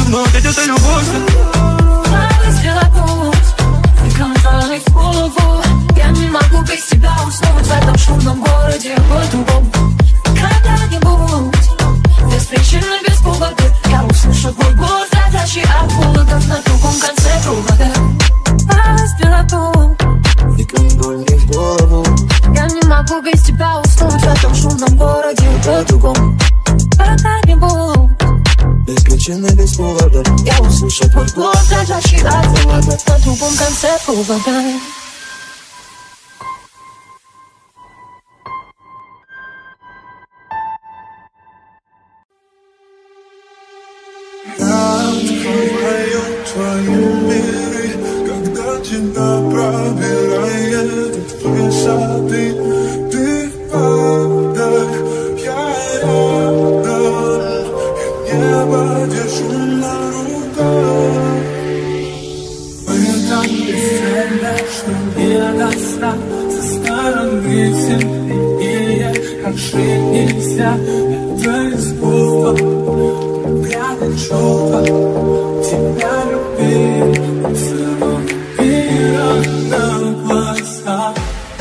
но опять это любовь. Сделать путь, и контроль в голову. Я не могу без тебя уснуть в этом шумном городе по-другому. Когда-нибудь, без причины, без повода, я услышу твой голос, дрожащий от холода на другом конце провода. Разбила путь, и контроль в голову. я не могу без тебя уснуть в этом шумном городе по-другому. Когда-нибудь, без причины, без повода, я услышу твой голос, дрожащий от холода на другом конце провода. Открываю твои миры, когда тебя пробирает от высоты. Ты в падах, я рядом, и небо держу на руках. Мы так бесцельно, что не до сна. Со стороны темнее, как жить нельзя. Это искусство. Чувства тебя любили, целого мира на глазах.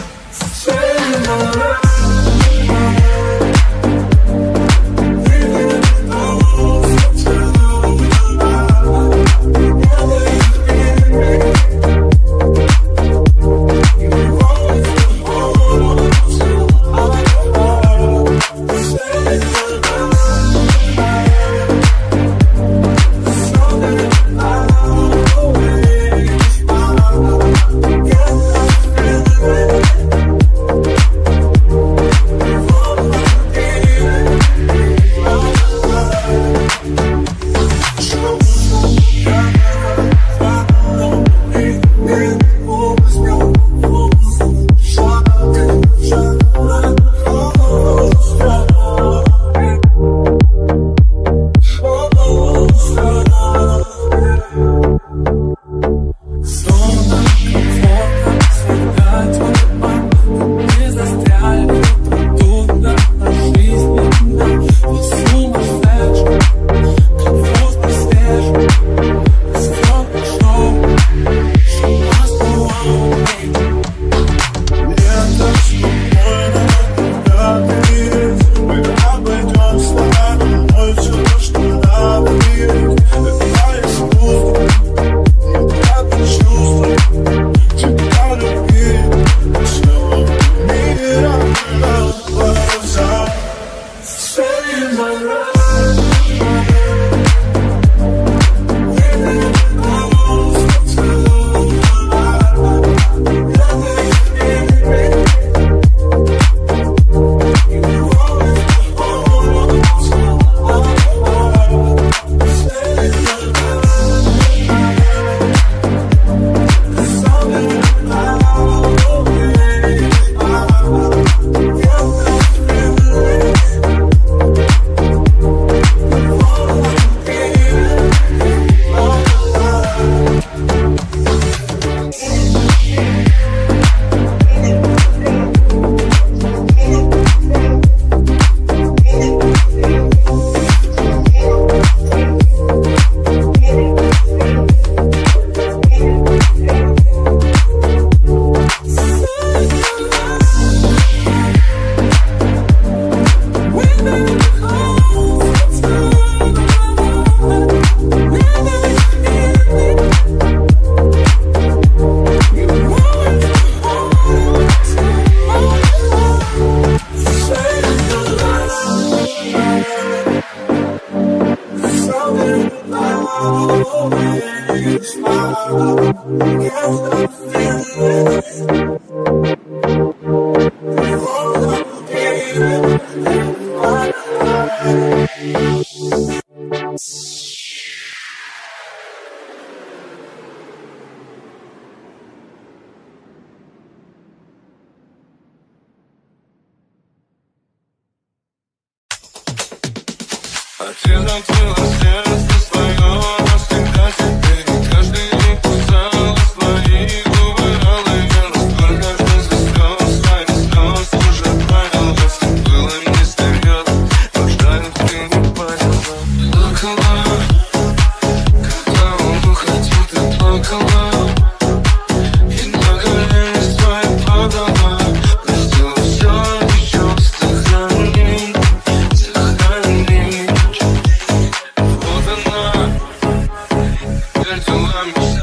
Отец открыла сердце свое навсегда тебе. Каждый день кусала свои губы алые. Сколько жизни слез, своих слез уже понял. Если было не стерет, то жаль, ты не поняла. Плакала,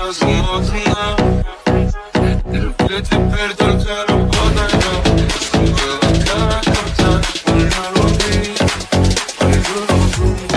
замотана. Люблю теперь только работаю. Что было когда-то, больно любить, пойду любить.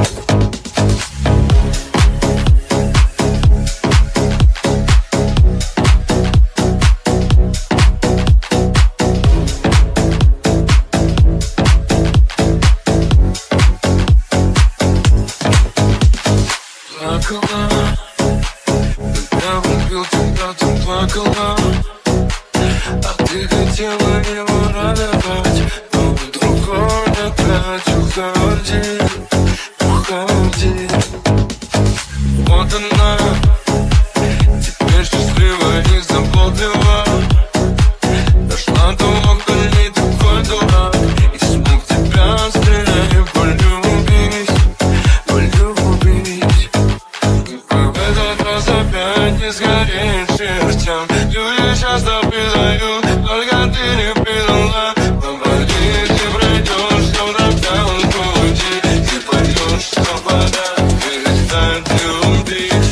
Плакала, когда убил тебя, ты плакала. А ты хотела его радовать, но другой опять уходит, уходит. Вот она, теперь счастлива и заботлива. Дошла до окна, не такой дурак, и смог тебя стрелять, полюбить, полюбить. В этот раз опять не сгорит сердцем. Люди часто предают, только ты не предала. Попади, ты пройдешь, что тогда он будет. Ты пойдешь, что вода перестанет любить.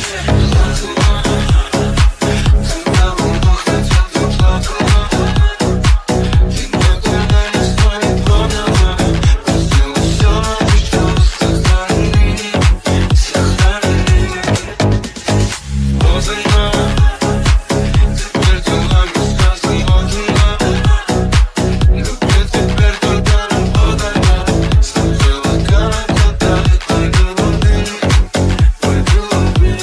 Когда он был, хотя ты плакала. Ты никогда не стоит поняла. Простила все, еще сохрани, сохрани. Вот она, теперь делами сказано ложно. Люблю теперь только работая. Смотрела когда-то, пойду любить, пойду любить.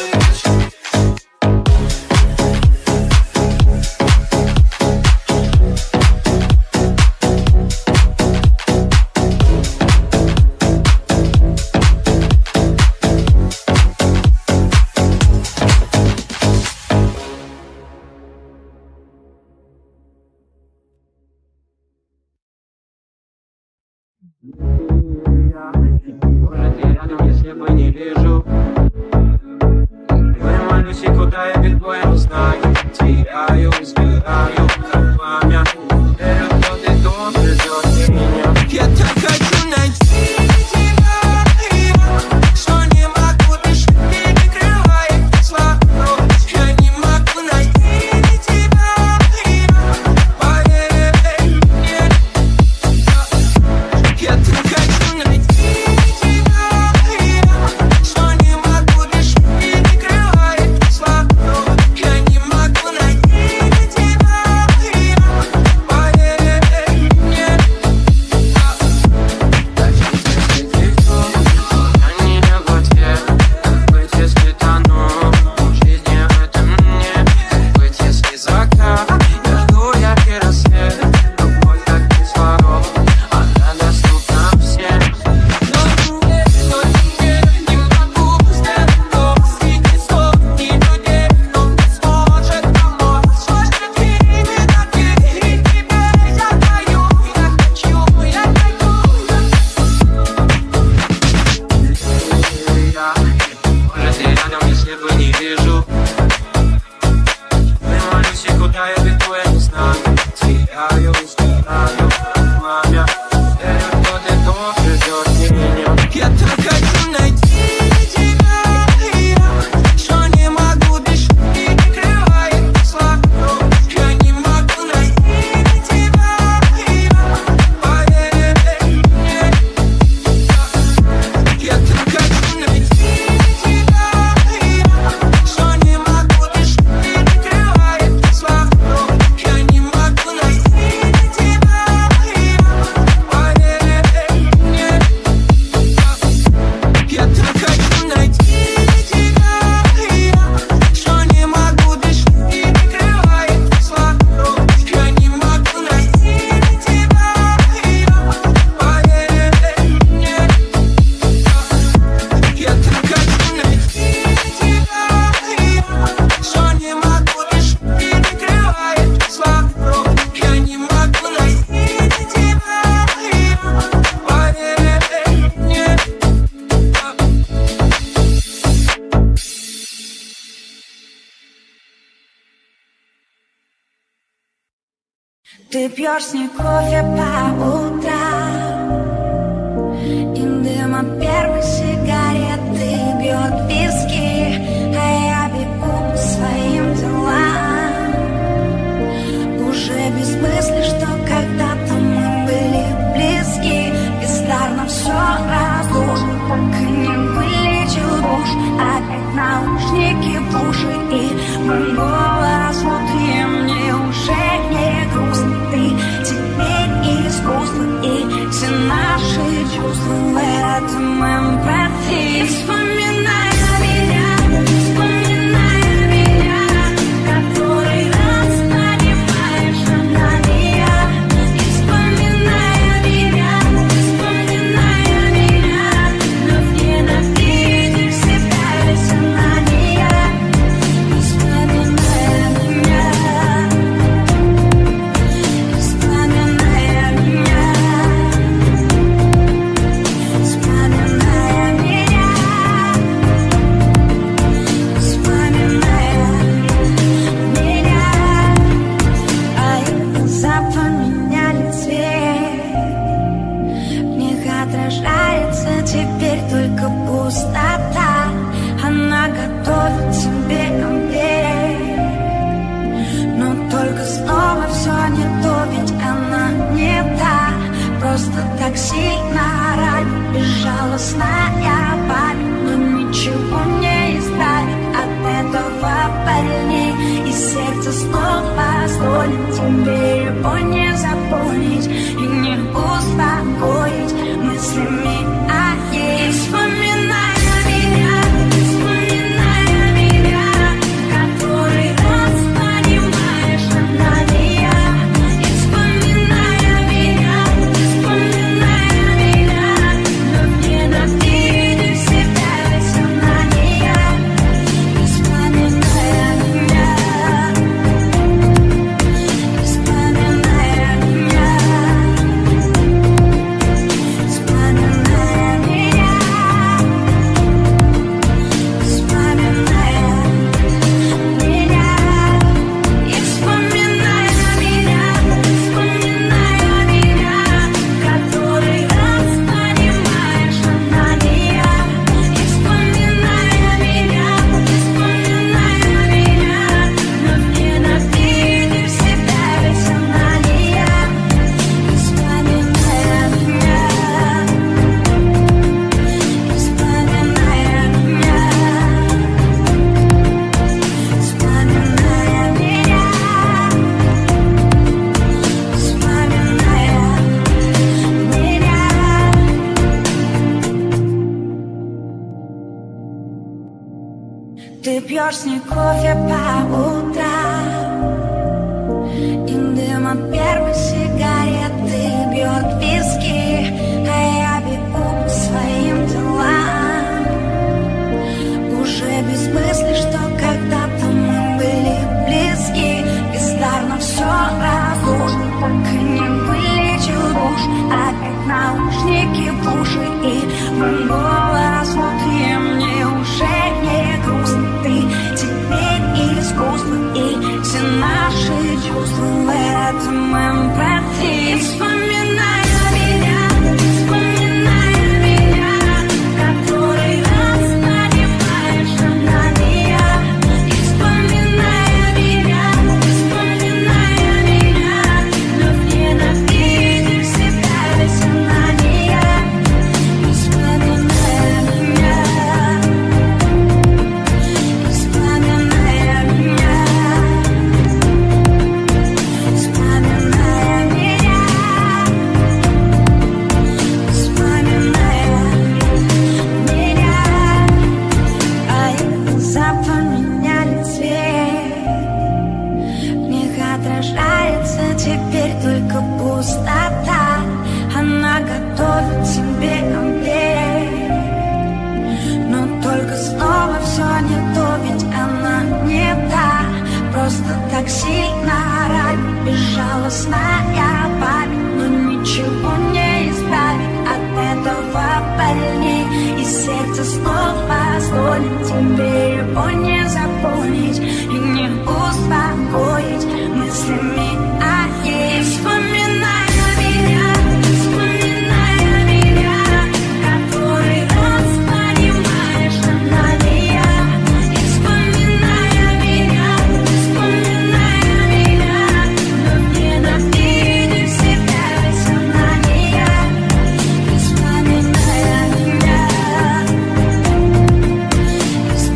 Может, я рядом, если бы не вижу. Я молюсь, и куда я бегу, я не знаю. Теряю, сбираю пламя. Верю, что ты тут ждешь меня. Я так хочу найти тебя, что не могу дышать, перекрывает слова. Я не могу найти тебя, поверь мне. Я так хочу найти тебя, что не могу дышать, перекрывает слова. Я не могу найти тебя, поверь мне. Даже если ты кто, я не работе. Как быть, если тону в жизни это мне? Как быть, если закат, я жду яркий рассвет. Любовь как кислород, она доступна всем. Но мне, но мне не могу сделать среди сотни людей, но не сможет помочь. Сможет именно ты, и тебе я даю, я хочу, я пойду. Я, может, я рядом, если бы не вижу. Я молюсь, и куда я бегу, я не знаю. Теряю, сгораю пламя. Верю, что ты тоже ждешь меня. Я так хочу найти тебя, что не могу дышать, перекрывает слова. Я не могу найти тебя, поверь мне. Я так хочу найти тебя, что не могу дышать, перекрывает слова. Я не могу найти тебя, поверь мне. Я так хочу найти тебя, что не могу дышать, перекрывает слова. Я не могу найти тебя, поверь мне. Я так хочу найти тебя, что не могу дышать, перекрывает слова. Я не могу найти тебя, поверь мне. Ты пьешь с ней кофе по утрам, и дым от первой сигареты бьет виски, а я бегу по своим опять наушники в уши, и мой голос внутри мне уже не грустно. Ты теперь искусство, и все наши чувства в этом эмпатии. Вспоминая меня, вспоминая меня, который раз понимаешь знания. И вспоминая меня, вспоминая меня, вновь ненавидишь себя без сознания. Вспоминая меня, вспоминая меня, вспоминая меня, вспоминая меня, а их глаза поменяли цвет. В них отражается теперь только пустота. Она готовит себе омлет, но только снова все не то, ведь она не та. Просто так сильно ранит безжалостная память, но ничего не исправит от этого больней. И сердце снова стонет, тебе его не заполнить и не успокоить мыслями о ней. Вспоминая меня, вспоминая меня, который раз понимаешь знания. И вспоминая меня, вспоминая меня, вновь ненавидишь себя без сознания. Вспоминая меня, вспоминая меня, вспоминая меня, вспоминая меня, и вспоминая меня, вспоминая меня, который раз понимаешь знания. И вспоминая меня, вспоминая меня, вновь ненавидишь себя без сознания. Вспоминая меня, вспоминая меня, вспоминая меня, вспоминая меня. Ты пьешь с ней кофе по утрам, и дым от первой сигареты бьет виски, а я бегу по своим делам. Уже без мысли, что когда-то мы были близки. Бездарно все разрушено, так и не вылечил душ. Опять наушники в уши, и мой голос внутри мне уже не грустно. Ты теперь искусство, и все наши чувства в этом эмпатии. Вспоминая меня, вспоминая меня, который раз понимаешь знания. И вспоминая меня, вспоминая меня, вновь ненавидишь себя без сознания. Вспоминая меня, вспоминая меня, вспоминая меня, вспоминая меня, а их глаза поменяли цвет. В них отражается теперь только пустота. Она готовит себе омлет, но только снова все не то, ведь она не та. Просто так сильно ранит безжалостная память, но ничего не исправит от этого больней. И сердце снова стонет, тебе его не заполнить и не успокоить мыслями о ней. Вспоминая меня, вспоминая меня, который раз понимаешь знания. И вспоминая меня, вспоминая меня, вновь ненавидишь себя без сознания. Вспоминая меня,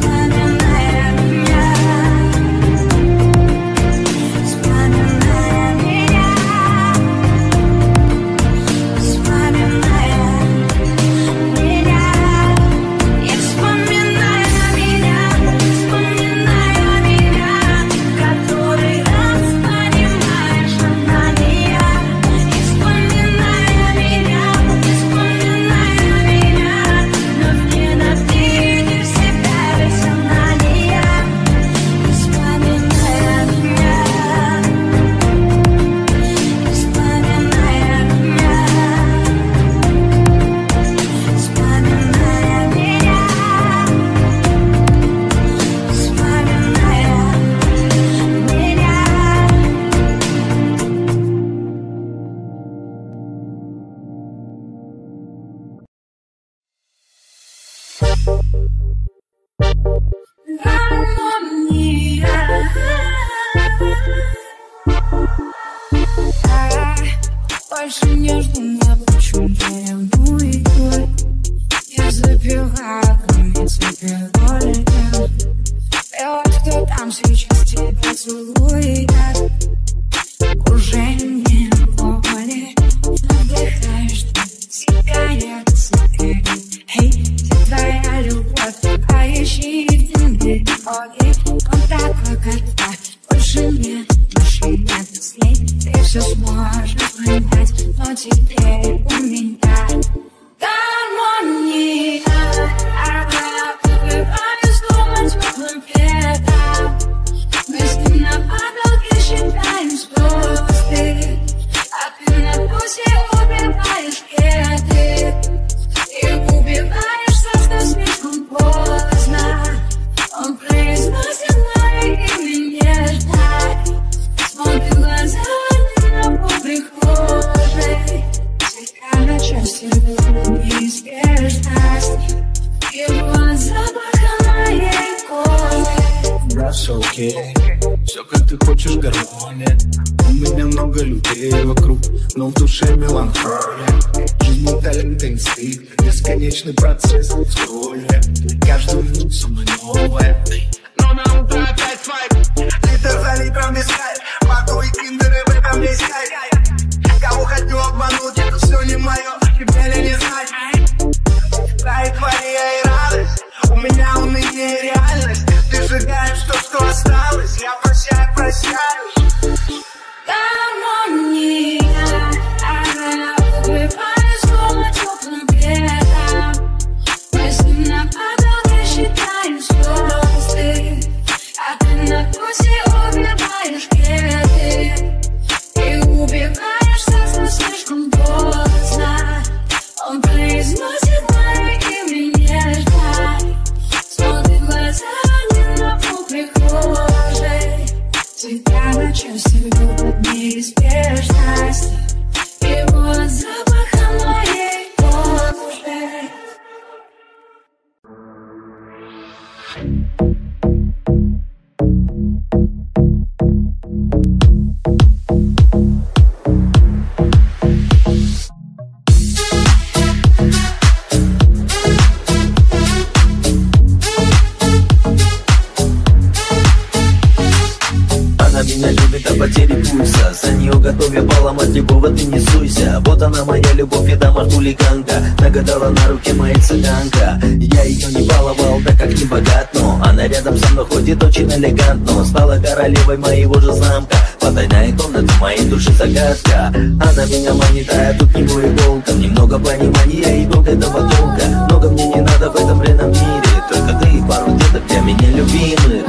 Больше не жду, я почему я ревную. Я запиваю, кроме тебя горечь. И вот кто там сейчас тебя целует, уже не воли. Вдыхаешь ты сигарет, сигарет. Эй, ты твоя любовь, а ищи в тебе ходи. Он такой, как я, больше нет, больше нет след. Ты все сможешь понять, но теперь у меня гармония. Прикрываюсь дома теплым пледом. Мы с ним на подолке считаем звезды, а ты на вкусе убиваешь кеды. И убиваешься, что слишком поздно. Он произносит мое имя нежно, смотрит в глаза на прихожей. Всегда на части неизбежность его запаха моей кожи. Да, все окей, все как ты хочешь, гармония. У меня много людей вокруг, но в душе меланхолия. Жизнь будто интенсив, бесконечный процесс вскоре. Каждую минуту со мной новая. Но на утро опять свайп, литр за литром без кайф. Маку и киндеры в этом весь кайф. Кого хочу обмануть, это все не мое, тебе ли не знать. Да и твоя и радость, у меня уныние и реальность. Ты сжигаешь то, что осталось, я прощаю, прощаюсь. Гармония, прикрываюсь дома теплым пледом. Мы с ним на подолке считаем звезды, а ты на вкусе убиваешь кеды. И убиваешься, что слишком поздно. Он произносит мое имя нежно, смотрит в глаза не на пол прихожей. Тебя на части любят неизбежность его запаха моей кожи. Меня любит до потери пульса, за нее готов я поломать любого, ты не суйся. Вот она моя любовь, и дама хулиганка, нагадала на руке моей цыганка. Я ее не баловал, да как не богат, но она рядом со мной ходит очень элегантно. Стала королевой моего же замка, потайная комната моей души загадка. Она меня манит, а я тут не мой волком. Немного понимания и долго этого толка. Много мне не надо в этом бренном мире, только ты и пару деток для меня любимых.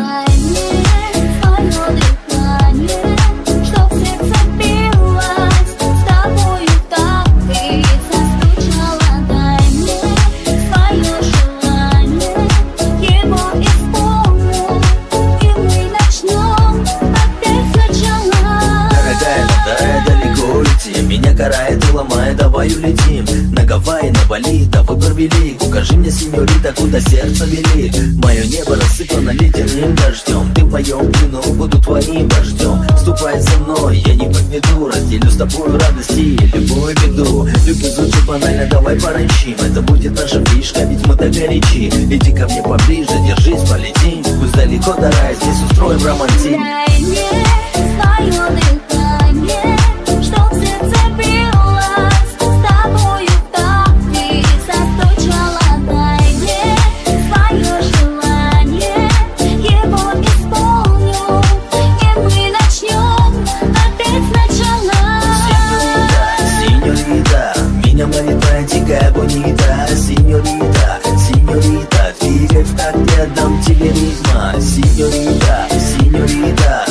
Меня карает и ломает, давай улетим на Гавайи, на Бали, да выбор велик. Укажи мне, сеньорита, куда сердце велит. Мое небо рассыпано ледяным дождем. Ты в моем плену, буду твоим вождем. Ступай за мной, я не подведу. Разделю с тобой радости и любую беду. Любовь звучит банально, давай поранчим. Это будет наша фишка, ведь мы так горячи. Иди ко мне поближе, держись, полетим. Пусть далеко до рая, здесь устроим романтик. Дай мне свое дыхание, чтоб сердце билось с тобою так близко стучало. Дай мне свое желание, его исполню, и мы начнем опять сначала. Сеньорита, меня манит моя дикая бонита. Сеньорита, сеньорита, вперед в такт я дам тебе ритма. Сеньорита, сеньорита,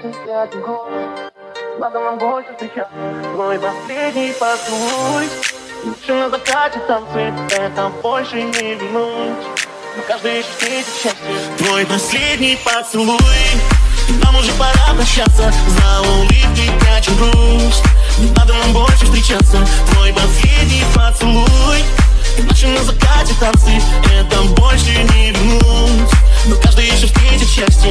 пятый год. Надо нам больше встречаться. Твой последний поцелуй. Лучше на закате танцы, это больше не вернуть. Но каждый ищет встретить счастье. Твой последний поцелуй. Нам уже пора прощаться. За улыбкой прячем грусть. Не надо нам больше встречаться. Твой последний поцелуй. Иначе на закате танцы, это больше не вернуть. Но каждый ищет встретить счастье.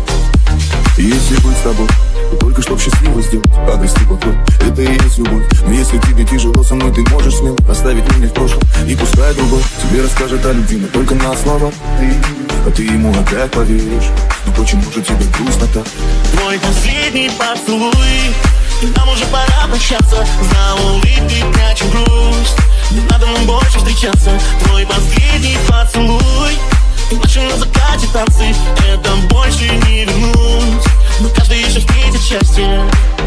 Если быть с тобой, то только чтоб счастливо сделать, обрести покой, это и есть любовь. Но если тебе тяжело со мной, ты можешь смело оставить меня в прошлом. И пускай другой тебе расскажет о любви, но только на словах. А ты ему опять поверишь. Но почему же тебе грустно так? Твой последний поцелуй. Нам уже пора прощаться. За улыбкой прячем грусть. Не надо нам больше встречаться. Твой последний поцелуй. Иначе на закате танцы, это больше не вернуть. Но каждый ищет встретить счастье.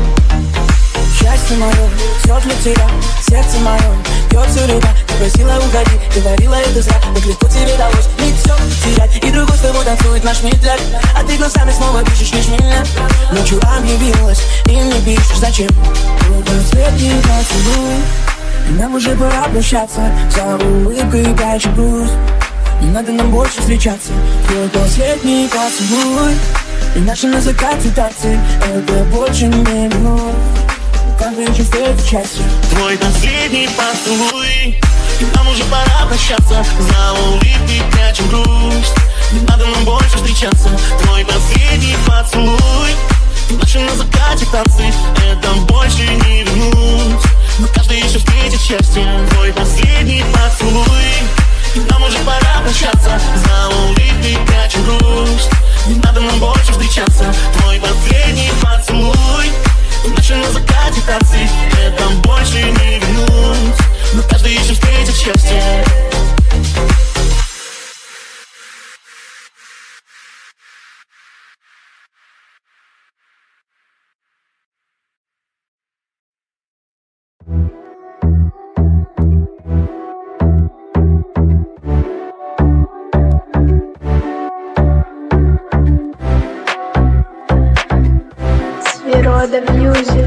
Счастье мое, все для тебя, сердце мое бьется рыба. Ты просила уходи, говорила это зря. Как легко тебе далось ведь все терять. И другой с тобой танцует наш медляк. А ты глазами снова пишешь лишь меня. Ночью объявилась, и мне пишешь зачем. Твой последний поцелуй. И нам уже пора прощаться. За улыбкой прячем грусть. Не надо нам больше встречаться. Твой последний поцелуй. Иначе на закате танцы, это больше не вернуть. Каждый ищет встретить счастье. Твой последний поцелуй. Нам уже пора прощаться. За улыбкой прячем грусть. Не надо нам больше встречаться. Твой последний поцелуй. Иначе на закате танцы, это больше не вернуть. Но каждый ищет встретить счастье. Твой последний поцелуй. Нам уже пора прощаться. За улыбкой прячем грусть. Не надо нам больше встречаться. Твой последний поцелуй. Иначе на закате танцы, это больше не вернуть. Но каждый ищет встретить счастье. Свирода Мьюзик.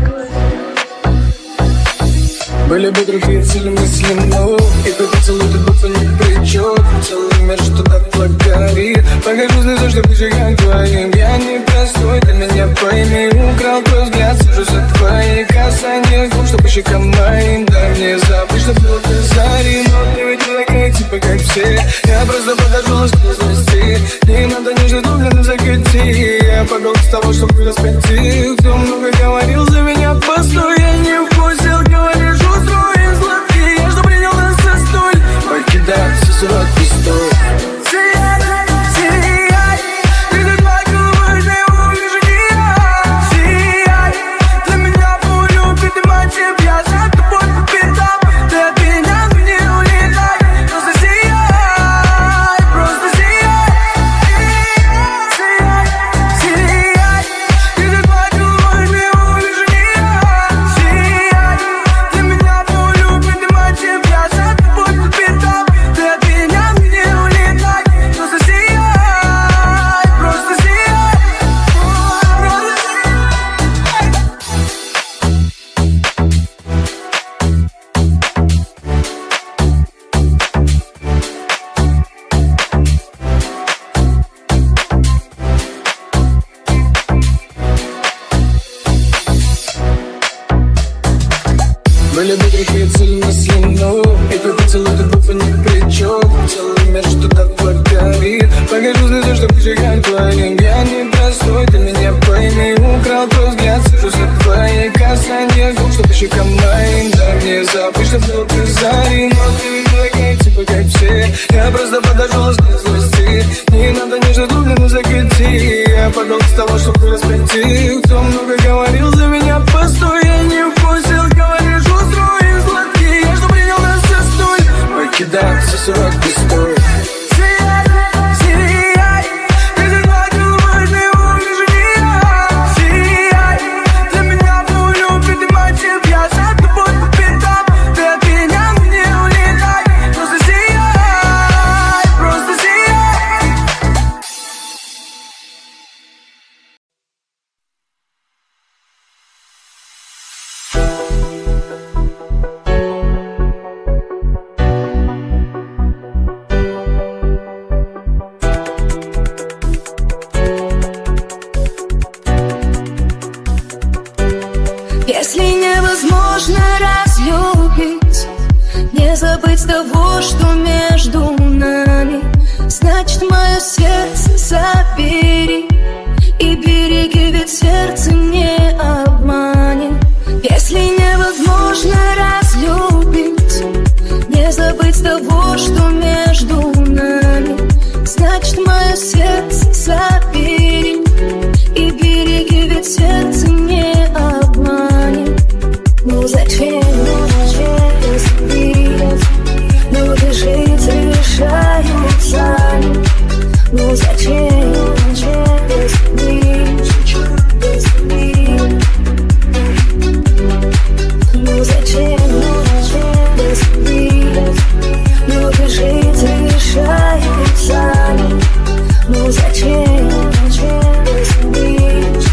Были бы другие цели мысли, но и твой поцелуй тут будто ни при чем. Целый мир, что так благодарит. Покажу слезы, что прижигать твоим. Я не простой, ты меня пойми. Украл твой взгляд, сижу за твои касания губ, что по щекам моим. Дай мне забыть, что было ты зари. Но ты ведь не такая, типа как все. Я просто подожду сквозь злости. Не надо нежно дублено закати. Я погол с того, чтобы распятить. Кто много говорил за меня, постой. Я не вкусил, говоришь, устроен сладкий. Я что принял на застой. Покидать все сорок пистоль. Сияй, сияй. Ты как плакала, ты увижу я. Сияй. Для меня пулю поднимать тебя. За тобой по пятам. Ты от меня не улетай. Просто сияй, просто сияй. Сияй, сияй. Ты как плакала, ты увижу я. Сияй. Для меня пулю поднимать тебя. За тобой по пятам. Ты от меня не улетай. Просто сияй, просто сияй. Были бы другие цели мысли, но и твой поцелуй тут будто ни при чем. Целый мир, что так благодарит. Покажу слезы, что прижигать твоим. Я не простой, ты меня пойми. Украл твой взгляд, сижу за твои касания губ, что по щекам моим. Дай мне забыть, что был ты зари. Но ты ведь не такая, типа как все. Я просто подожду сквозь злости. Не надо нежно дублено закати. Я подол с того, чтобы распятить. Кто много говорил за меня, постой. Я не вкусил, говоришь, устроен сладкий. Я что принял на застой. Покидать все сорок пистоль. Сияй, сияй. Ты как плакала, ты увижу я. Сияй. Для меня пулю поднимать тебя. За тобой по пятам. Ты от меня не улетай. Просто сияй, просто сияй. невозможно разлюбить, не забыть того, что между нами. Значит, мое сердце забери и береги, ведь сердце не обманет. Если невозможно разлюбить, не забыть того, что между нами. Значит, мое сердце забери и береги, ведь сердце не обманет. Ну зачем, ну зачем разбить? Ну ты жить решают сами. Ну зачем, ну зачем разбить? Ну зачем, ну зачем разбить? Ну ты жить решают сами. Ну зачем, ну зачем разбить?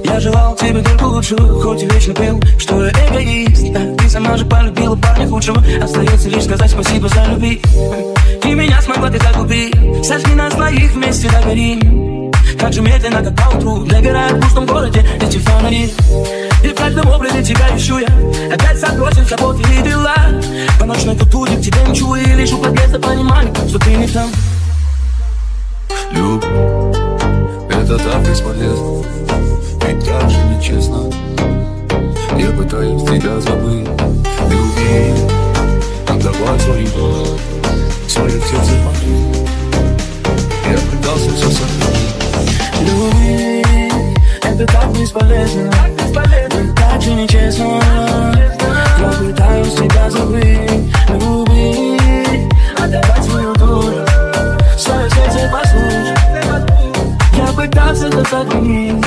Я желал тебе только лучшего, хоть и вечно пел, что я эгоист. Да, ты сама же полюбила парня худшего. Остается лишь сказать спасибо за любви. И меня смогла ты так убить. Сожги нас двоих вместе догорим. Как же медленно, как поутру догорают в пустом городе эти фонари. И в каждом образе тебя ищу я. Опять забросил заботы и дела. По ночной тутуре к тебе ничего. И лишь у подъезда понимаю, что ты не там. Любовь, это так бесполезно, ведь так же нечестно. Я пытаюсь тебя забыть, люби, отдавать свою душу, свое сердце покрыть. Я пытался все сохранить. Люби, это так бесполезно, ведь так же нечестно. Я пытаюсь тебя забыть, люби, отдавать свою душу, свое сердце послушать. Я пытался это сохранить.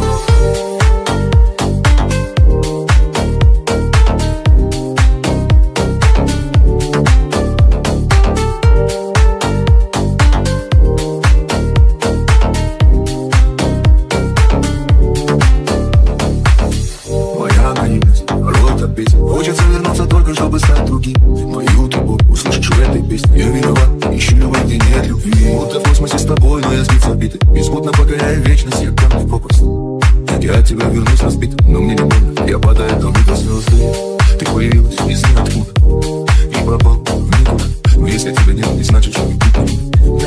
Моя наивность, рот отбить. Хочется вернуться только, чтобы стать другим. Мою тобой услышишь в этой песне. Я виноват, ищу любовь, где нет любви. Будто в космосе с тобой, но я сбит забитый. Беспутно покоряю вечность, я кану в пропасть. Я от тебя вернусь разбитым, но мне не больно. Я падаю, там видел звезды. Ты появилась из ниоткуда и пропал в никуда. Но если тебя нет, не значит, что не будет.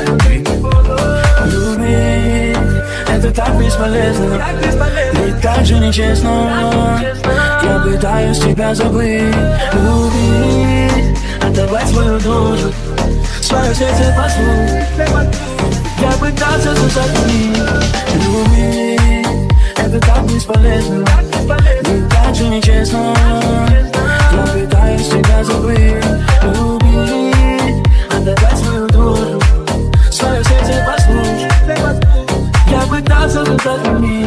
Люби, это так бесполезно, ведь так же нечестно. Я пытаюсь тебя забыть, любить, отдавать свою душу, свое сердце послушать. Я пытался все сохранить. Люби, это так бесполезно, ведь так же нечестно. Я пытаюсь тебя забыть, любить, отдавать свою душу, свое сердце послушать. Я пытался все сохранить.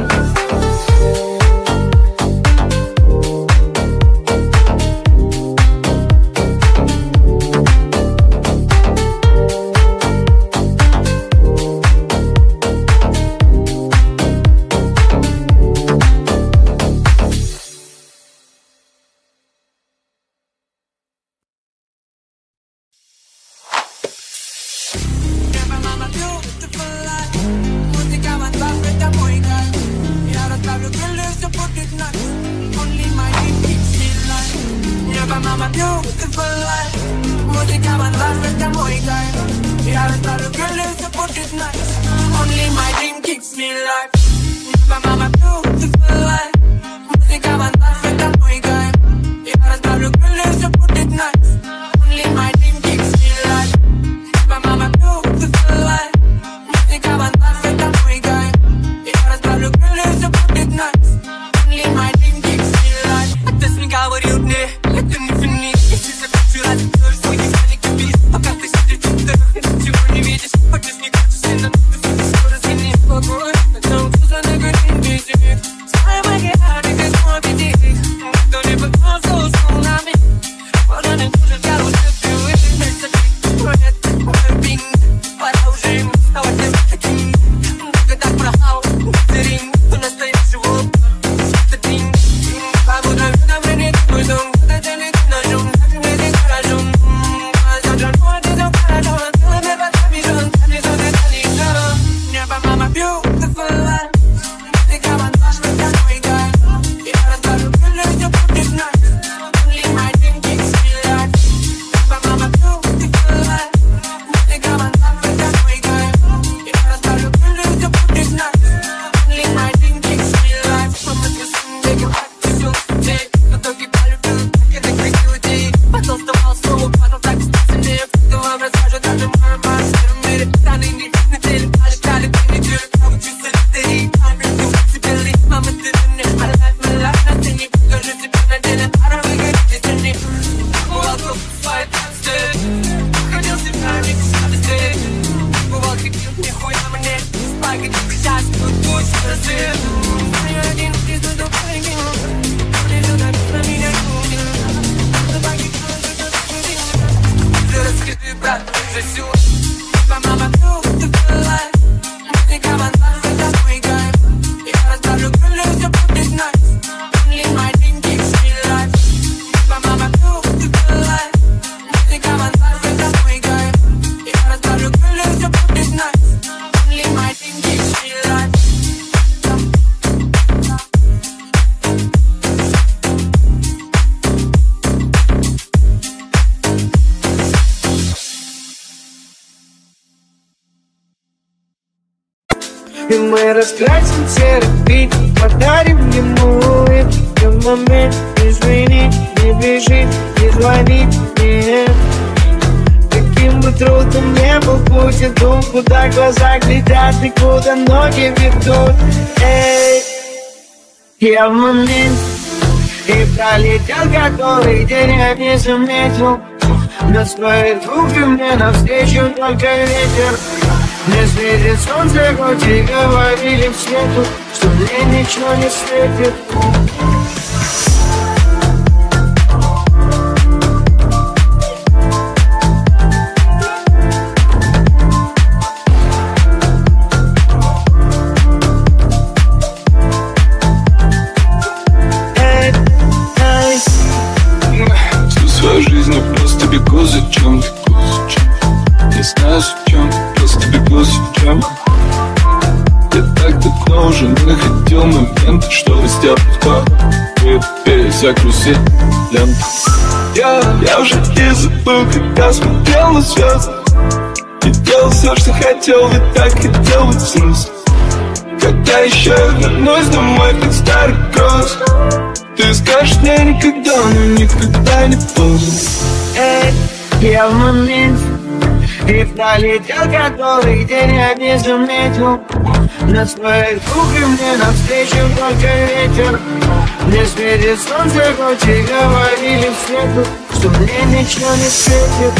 Пока ты сидишь, ничего не видишь. Пока ты сидишь, скоро сильнее спокойно. раскрасим серый бит, подарим ему и в тот момент не звонит, не бежит, не звонит, нет. Каким бы трудным не был путь, иду, куда глаза глядят и куда ноги ведут. Эй, я в момент, и пролетел который день, я не заметил. На свои руки мне навстречу только ветер. Мне светит солнце, хоть и говорили в свету, что мне ничего не светит. Бегу за чем, бегу за чем. Не знаю зачем, просто бегу за чем. Я так давно уже находил момент, чтобы сделать то и перезагрузить ленту. Я, я уже не забыл, когда смотрел на звезды и делал все, что хотел, и так хотел быть взрослым. Когда еще я вернусь домой, как старый кросс, ты скажешь мне никогда, но никогда не поздно. Эй, я в момент, и пролетел который день, я не заметил. На своих руки мне навстречу только ветер. Мне светит солнце, хоть и говорили в свету, что мне ничего не светит.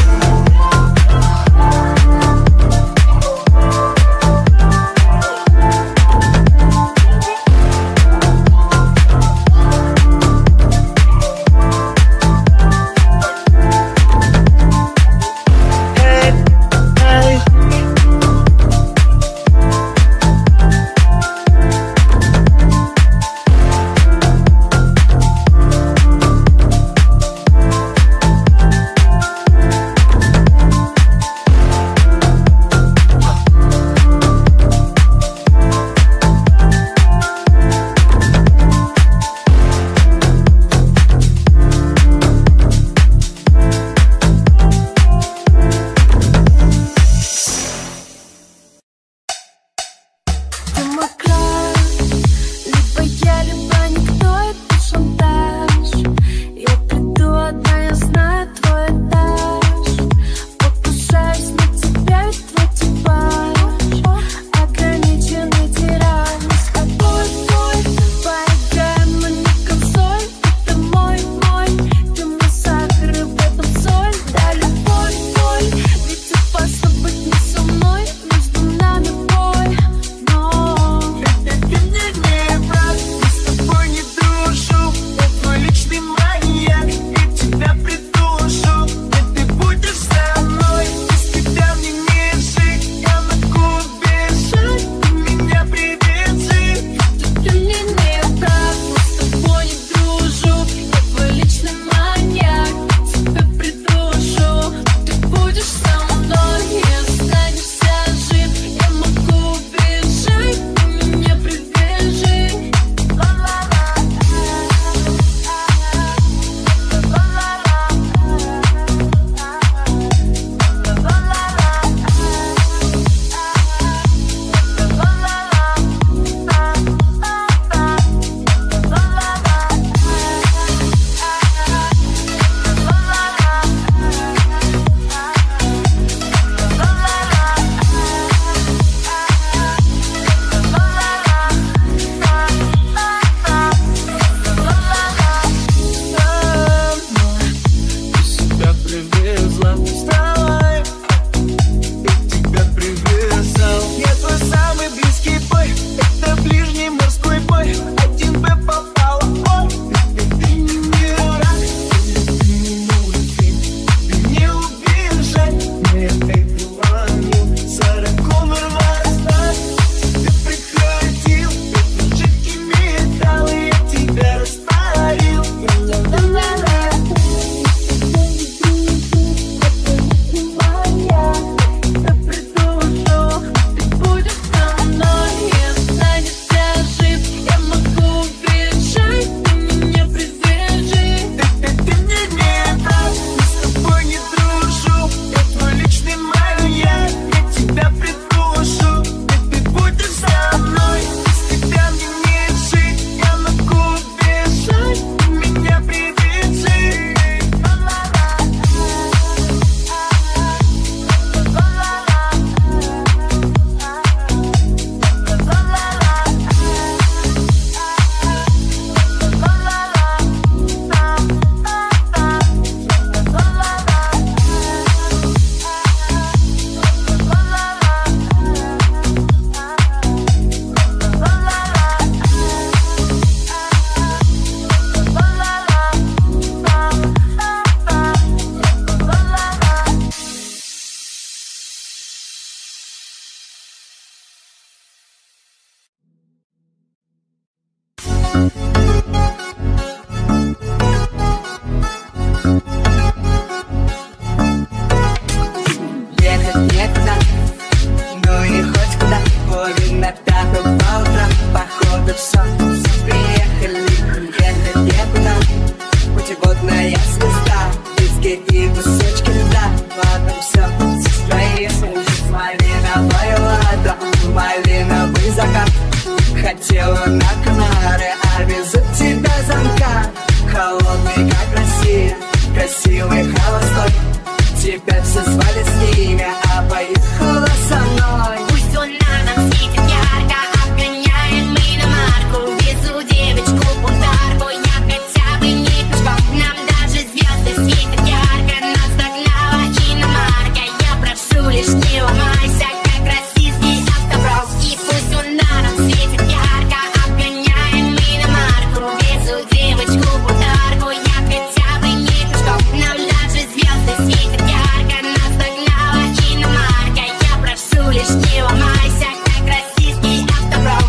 Ехать некуда, ну и хоть куда. Будем на пятую по утрам, походу все. Приехали, ехать некуда. Путеводная звезда, диски и кусочки льда. Ладно, все, своим малиновая лада, малиновый закат. Хотела на Канары, а везу тебя замка. Холодный, как Россия, красивый, холостой. Тебя все звали с ними, а поехала со мной. Пусть луна нам светит ярко, обгоняем мы иномарку. Везу девочку бунтарку, я хотя бы не пешком. Нам даже звезды светят ярко, нас догнала иномарка. Я прошу лишь не ломайся, как российский автоброс. И пусть луна нам светит ярко, обгоняем мы иномарку. Везу девочку бунтарку, я хотя бы не пешком. Нам даже звезды светят ярко, нас догнала иномарка. Я прошу лишь не ломайся, как российский автоброс.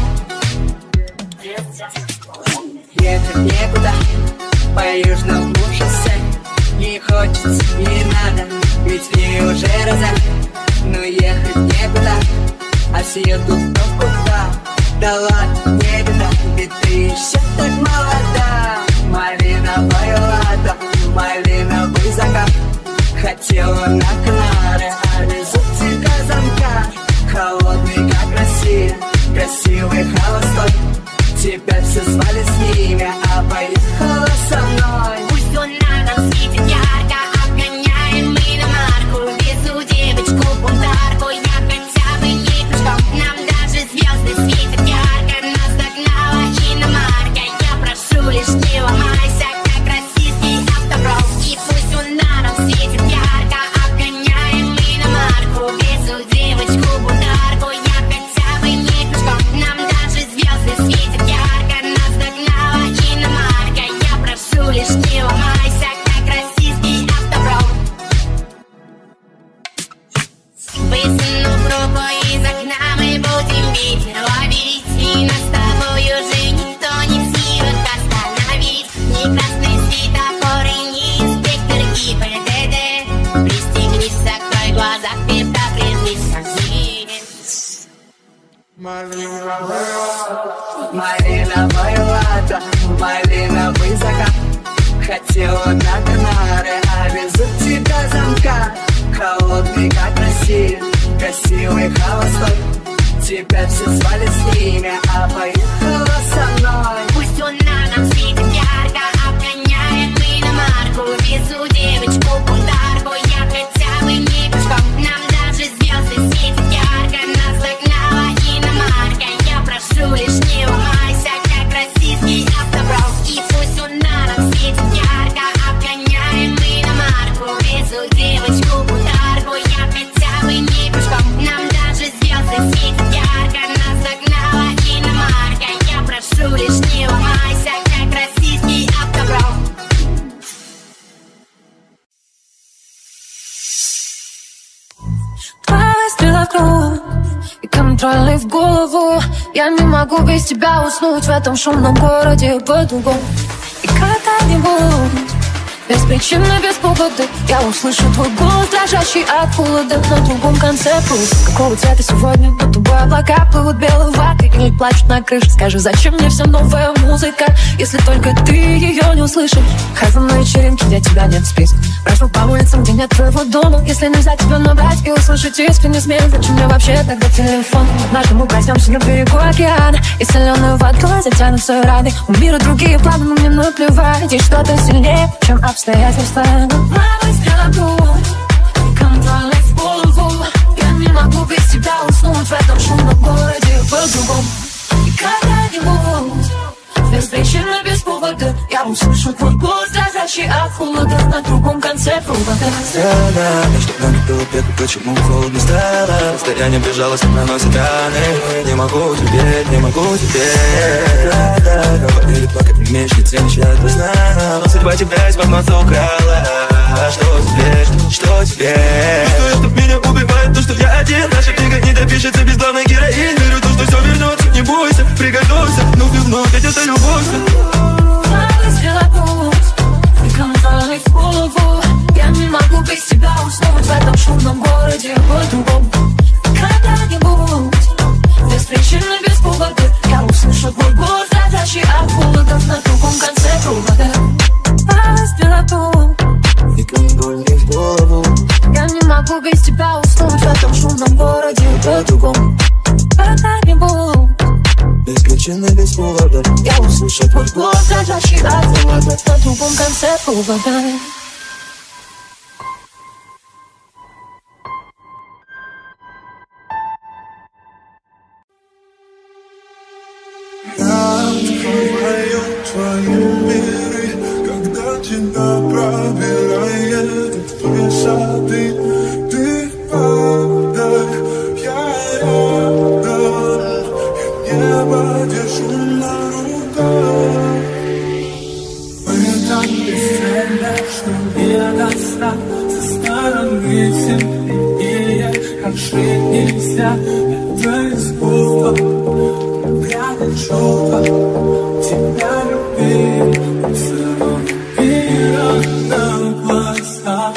Ехать некуда, по южному шоссе. Не хочется, не надо, ведь мне уже раза. Но ехать некуда, а все едут в куда. Да ладно, не беда, ведь ты еще так молода. Малиновая лада, малиновый закат. Хотела на Канары, а везу тебя замка. Холодный, как Россия, красивый, холостой. Тебя все звали с ними, а поехала со мной. Пусть луна нам светит ярко, обгоняем мы иномарку. Везу девочку бунтарку, я хотя бы не пешком. Нам даже звезды светят ярко, нас догнала иномарка. Я прошу лишь не ломайся, как российский автоброс. И пусть луна нам светит ярко, обгоняем мы иномарку. Везу девочку бунтарку, я хотя бы не пешком. Нам даже звезды светят ярко, нас догнала иномарка. Я прошу лишь не ломайся, как российский автоброс. Высунув руку из окна, мы будем ветер ловить. И нас с тобой уже никто не в силах остановить. Ни красный светофор и ни инспектор ГИБДД. Пристегнись, закрой глаза, предопределись как зверь. Малиновая лада, малиновый закат. Хотела на Канары, а везу тебя замка. Холодный, как Россия, красивый, холостой. Тебя все звали с ними, а поехала со мной. Пусть луна нам светит ярко, обгоняем мы иномарку. Везу девочку бунтарку, я хотя бы не пешком. Нам даже звезды светят ярко, нас догнала иномарка. Я прошу лишь не ломайся, как российский автоброс. И пусть луна нам светит ярко, обгоняем мы иномарку. Везу девочку бунтарку, я хотя бы не пешком. Нам даже звезды светят ярко, нас догнала иномарка. Я прошу лишь не ломайся, как российский автоброс. Два выстрела в круг и контрольный в голову. Я не могу без тебя уснуть в этом шумном городе по-другому. И когда-нибудь, без причины, без повода, я услышу твой голос, дрожащий от холода на другом конце пути. Какого цвета сегодня над тобой облака плывут белой ватой или плачут на крыше? Скажи, зачем мне вся новая музыка, если только ты ее не услышишь? Хожу на вечеринки, где тебя нет в списке. Прошу по улицам, где нет твоего дома. Если нельзя тебя набрать и услышать искренний смех, зачем мне вообще тогда телефон? Однажды мы проснемся на берегу океана, и соленую воду затянутся раны. У мира другие планы, но мне наплевать. И что-то сильнее, чем обстоятельства. Мама стрела кровь, контрольный в голову. Я не могу без тебя уснуть в этом шумном городе по-другому. И когда-нибудь, без причины, без повода, я услышу твой голос, дрожащий от холода на другом конце провода. Странно, что нам было беду, почему холодно стало. Расстояние бежалось, наносит раны. Не могу теперь, не могу теперь. Да-да, говорили, плакать не умеешь, не ценишь, я это знаю. Но судьба тебя из-под носа украла. А что теперь, что теперь? Что это меня убивает, то, что я один. Наша книга не допишется без главной героини. Верю в то, что все вернется, не бойся, приготовься. Ну, но опять это любовь. Надо сделать путь и контролировать голову. Я не могу без тебя уснуть в этом шумном городе по-другому. Когда-нибудь, без причины, без повода, я услышу твой голос, дрожащий от холода на другом конце провода. Надо сделать путь и контролировать голову. Я не могу без тебя уснуть в этом шумном городе по-другому. Когда-нибудь, без причины, без повода, я услышу твой голос, дрожащий от холода на другом конце провода. Я открываю твои миры, когда тебя пробирает от высоты. Ты падаешь, я рядом, я небо держу на руках. Мы так бесцельно, что не достать со стороны сильнее, как жить нельзя, это искусство. Прятать чувства, тебя любить, целый мир на глазах.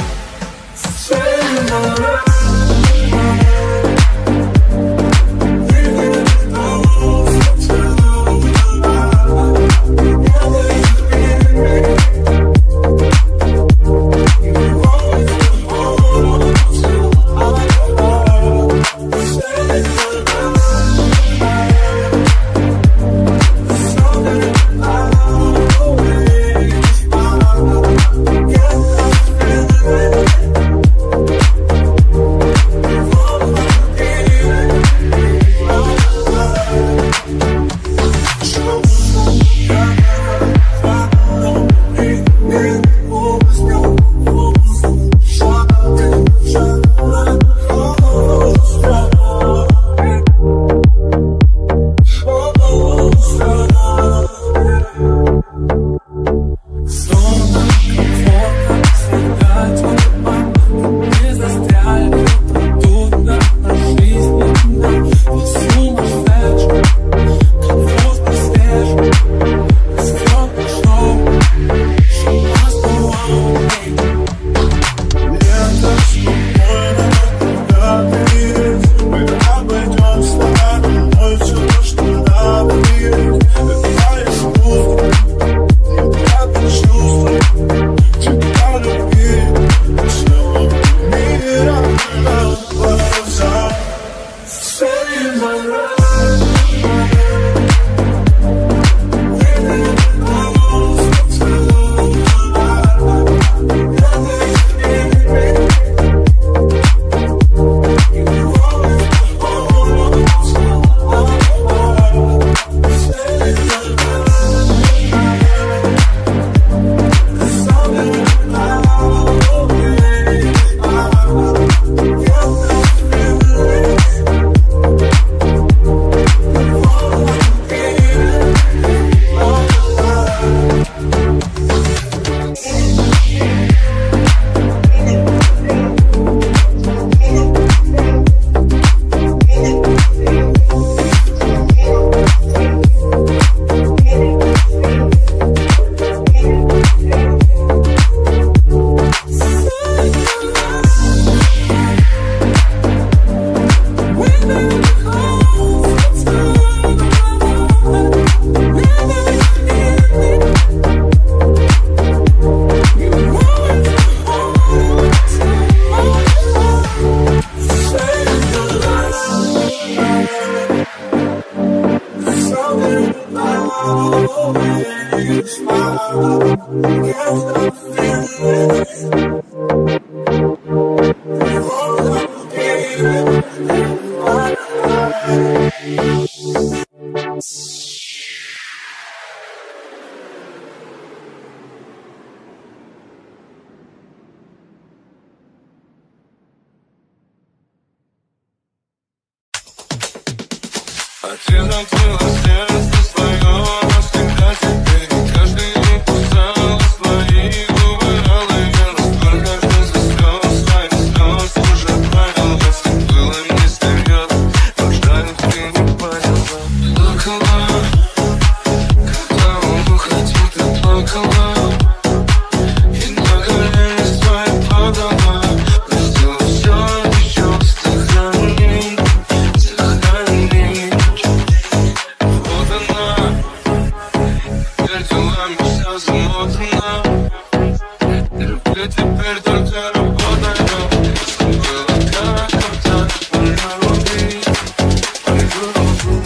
теперь делами вся замотана. Люблю теперь только работаю. Если было так, тогда полюби, полюби.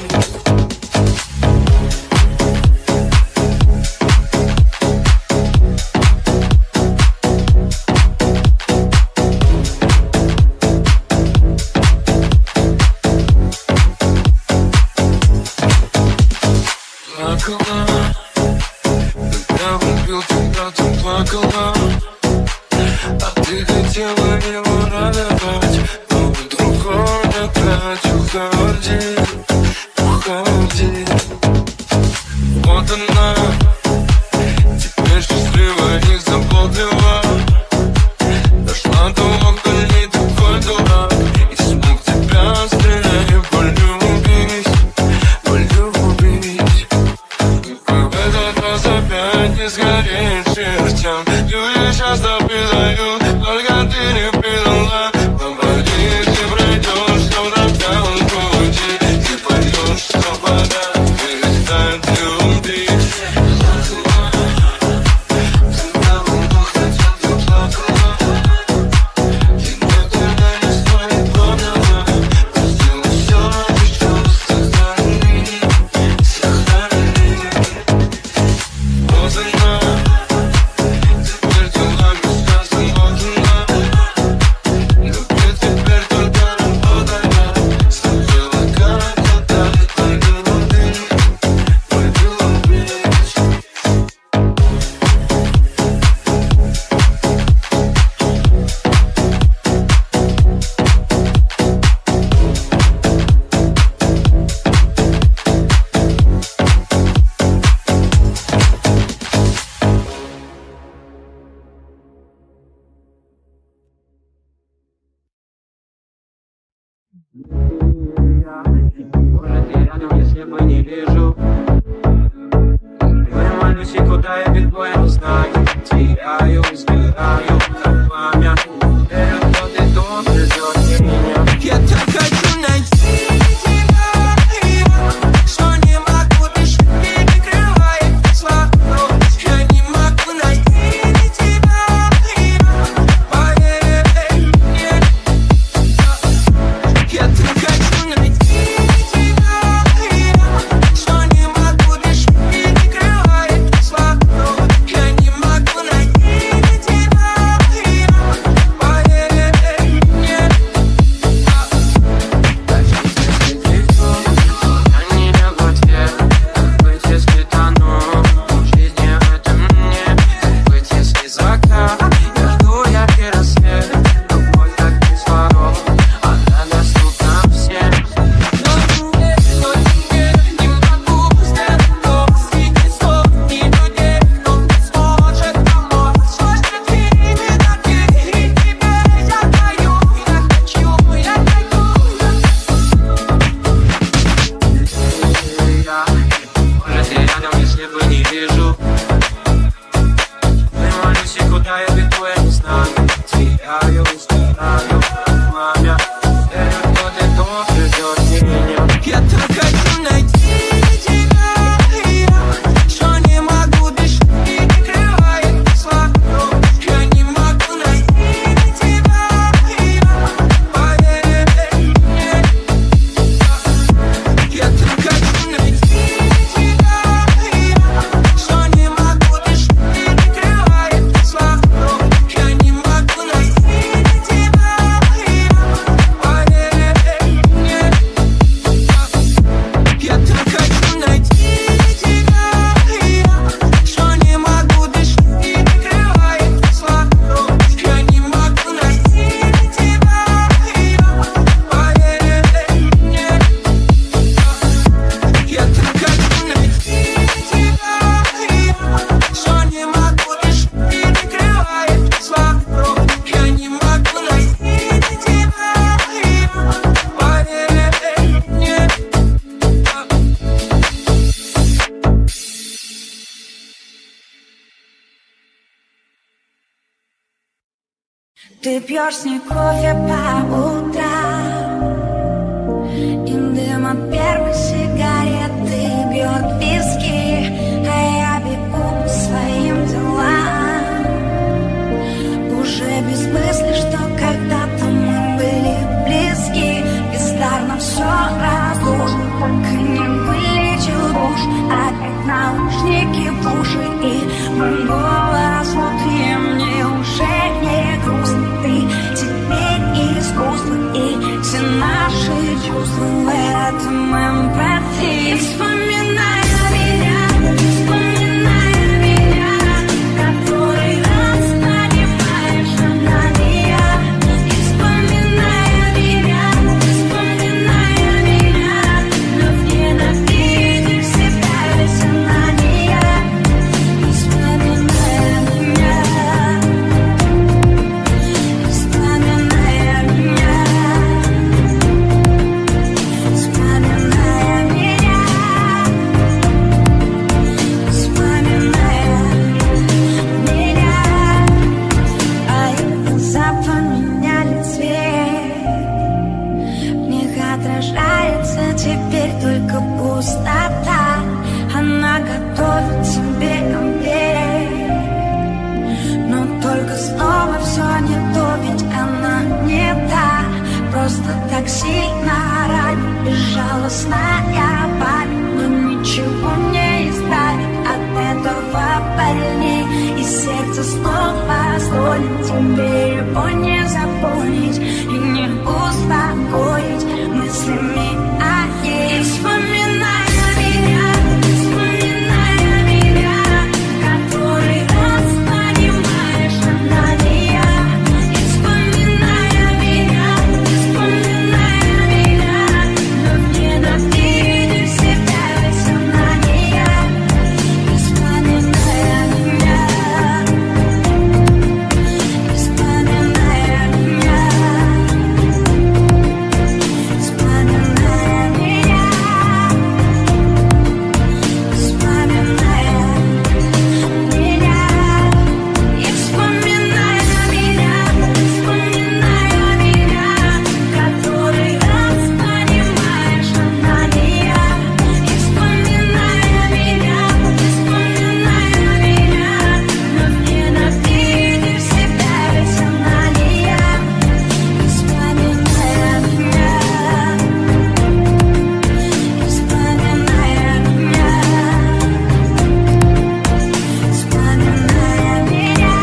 Плакала, когда влюбил тебя, ты плакала. А ты хотела его радовать, но другой опять уходи, уходи. Вот она, теперь счастлива и заботлива. Дошла до окна, не такой дурак, и смог тебя стрелять, полюбить, полюбить. В этот раз опять не сгореть чертям. Люди часто предают, только ты не предала. Попади, ты пройдешь, что тогда он пути. Ты пойдешь, что вода перестает любить. Когда воздух хотел, ты плакала. И никогда не стоит подала. Простила все ради чувств, сохрани, сохрани. Вот она, теперь делами вся замотана. Люблю теперь только работая. Сначала как-то полюби, полюбить. Может, я рядом, если бы не вижу. Я молюсь, и куда я бегу, я не знаю. Теряю, сгораю, как пламя. Верю, что ты тут придёт меня. Я так хочу найти тебя, что не могу дышать, перекрывает слова. Я не могу найти тебя, поверь мне. Я так хочу найти тебя, что не могу дышать, перекрывает слова. Я не могу найти тебя, поверь мне. Они лягут вверх, как быть, если тону. В жизни это мне, как быть, если закат. Я жду яркий рассвет, любовь как кислород, она доступна всем. Но мне, но мне не могу сделать ни слов, ни людей, но не сможет помочь. Сложно время такие, и тебе я даю, я хочу, я даю. Я, может, я рядом, если бы не вижу. Я молюсь, и куда я бегу, я не знаю. Теряю, сгораю, как пламя. Верю, что ты тут придёт меня. Я так хочу найти тебя, что не могу дышать, перекрывает слова. Я не могу найти тебя, поверь мне. Я так хочу найти тебя, что не могу дышать, перекрывает слова. Я не могу найти тебя, поверь мне. Я так хочу найти тебя, что не могу дышать, перекрывает слова. Я не могу найти тебя, поверь мне. Я так хочу найти тебя, что не могу дышать, перекрывает слова. Я не могу найти тебя, поверь мне. Ты пьешь с ней кофе по утрам, и дым от первой сигареты бьет виски, а я бегу души. И мой голос внутри мне уже не грустно. Ты теперь искусство, и все наши чувства в этом эмпатии. Вспоминая меня, вспоминая меня, который раз понимаешь, она не я. И вспоминая меня, вспоминая меня, вновь ненавидишь себя, ведь она не я. И вспоминая меня, вспоминая меня, вспоминая меня, вспоминая меня. А их глаза поменяли цвет, в них отражается теперь только пустота. Она готовит себе обед, но только снова все не то, ведь она не та. Просто так сильно ранит безжалостная память, но ничего не исправит от этого больней. И сердце снова стонет, тебе его не запомнить и не успокоить мыслями о ней. Вспоминая меня, вспоминая меня, который раз понимаешь, она не я. И вспоминая меня, вспоминая меня, вновь ненавидишь себя, ведь она не я. И вспоминая меня, и вспоминая меня, вспоминая меня, вспоминая меня, и вспоминая меня, вспоминая меня, который раз понимаешь, она не я. И вспоминая меня, вспоминая меня, вновь ненавидишь себя, ведь она не я. И вспоминая меня, и вспоминая меня, вспоминая меня,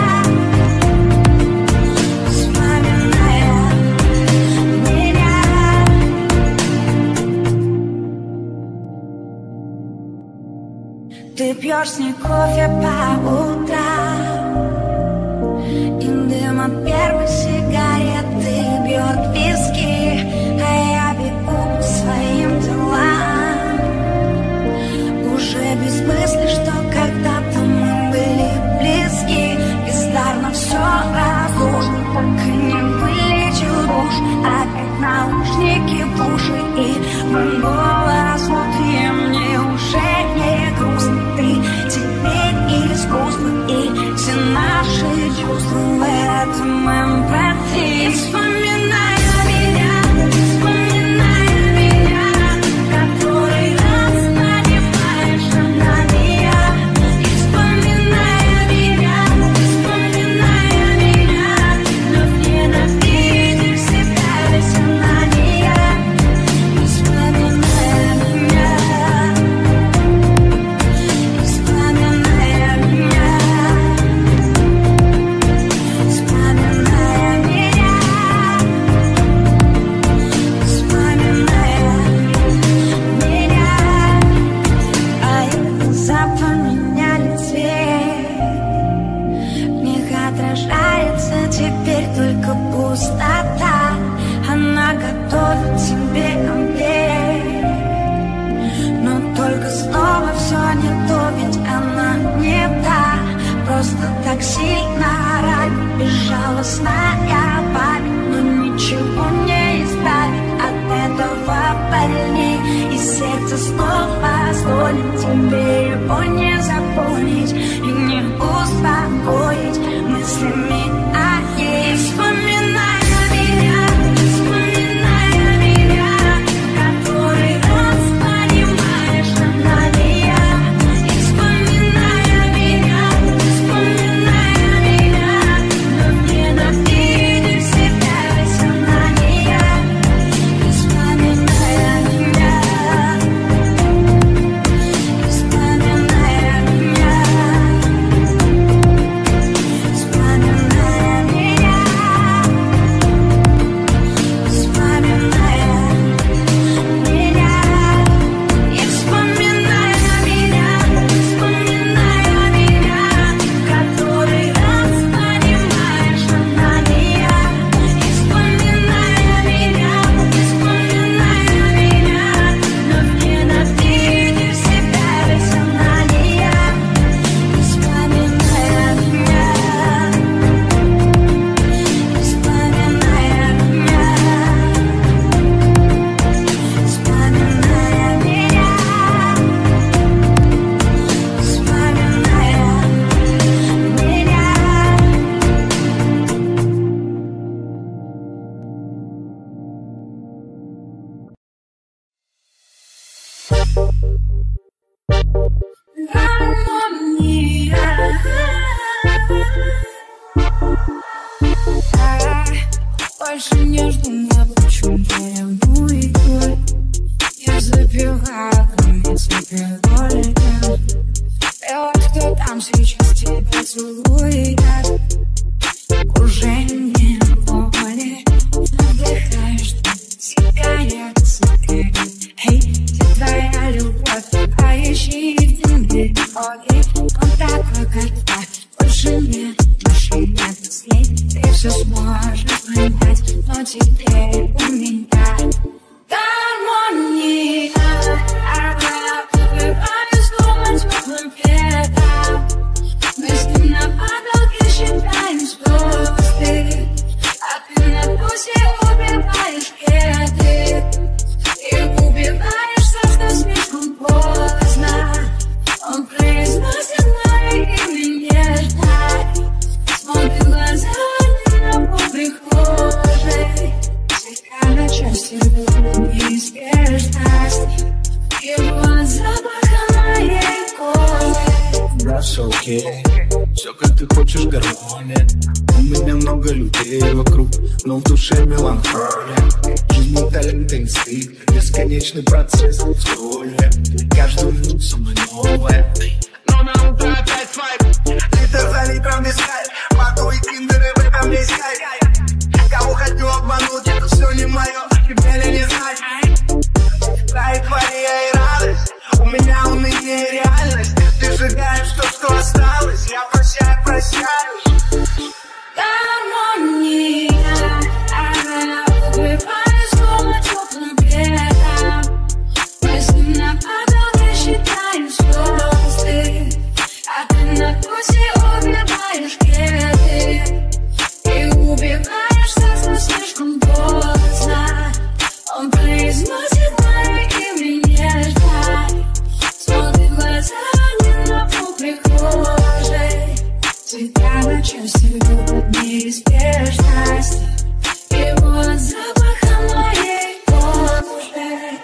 вспоминая меня. Ты пьешь с ней кофе по утрам, и дым от первой сигареты бьет виски, а я бегу по своим делам. Уже без мысли, что когда-то мы были близки. Бездарно все разложено, так и не вылечил душ. Опять наушники в уши, и мой голос внутри мне уже не грустно. Ты теперь искусство, и все наши чувства в этом эмпатии. Вспоминая меня, там сейчас тебя целует, уже не боли. Вдыхаешь сигарету, сигарет. Эй, где твоя любовь? А ищи в земле. Ой, он такой, как я. Больше нет, больше нет след. Ты все сможешь понять, но теперь у меня гармония. Она убивает думать теплым ветром. Мы с ним на потолке считаем звезды, а ты на вкусе убиваешь кеды. И убиваешь все, что слишком поздно. Он произносит мое имя нежно, смотрит в глаза на пол прихожей. Всегда на части неизбежность его запаха моей кожи. Да, все окей, все как ты хочешь, гармония. У меня много людей вокруг, но в душе меланхолия. Жизнь не талент, инстинкт, бесконечный процесс вскоре. Каждую минуту со мной новая. Но на утро опять свайп, литр за литром искать. Мату и киндеры в этом весь кайф. Кого хочу обмануть, это все не мое, тебе ли не знать. Эйфория и радость, у меня уныние и реальность. Ты сжигаешь то, что осталось, я прощаю, прощаю. Гармония, она убивает словно теплым ветром. Мы с ним на потолке считаем звезды, а ты на вкусе убиваешь кеды. И убиваешь все, что слишком поздно. Он произносит мое имя нежно, смотрит в глаза не на пол прихожей. Тебя на части любит неизбежность его запаха моей кожи.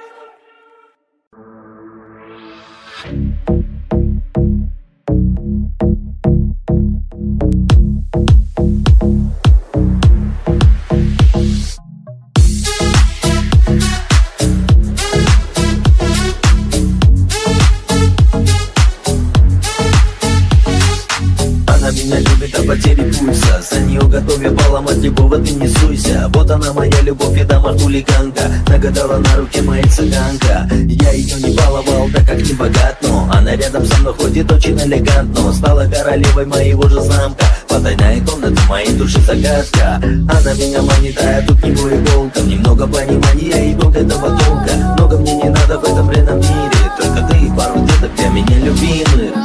Меня любит до потери пульса. За нее готов я поломать любого, ты не суйся. Вот она моя любовь, я дама хулиганка. Нагадала на руке моя цыганка. Я ее не баловал, да как не богат, но она рядом со мной ходит очень элегантно. Стала королевой моего же замка. Потайная комната моей души загадка. Она меня манит, а я тут него иголка. Немного понимания и долг этого толка. Много мне не надо в этом бренном мире. Только ты и пару деток для меня любимых.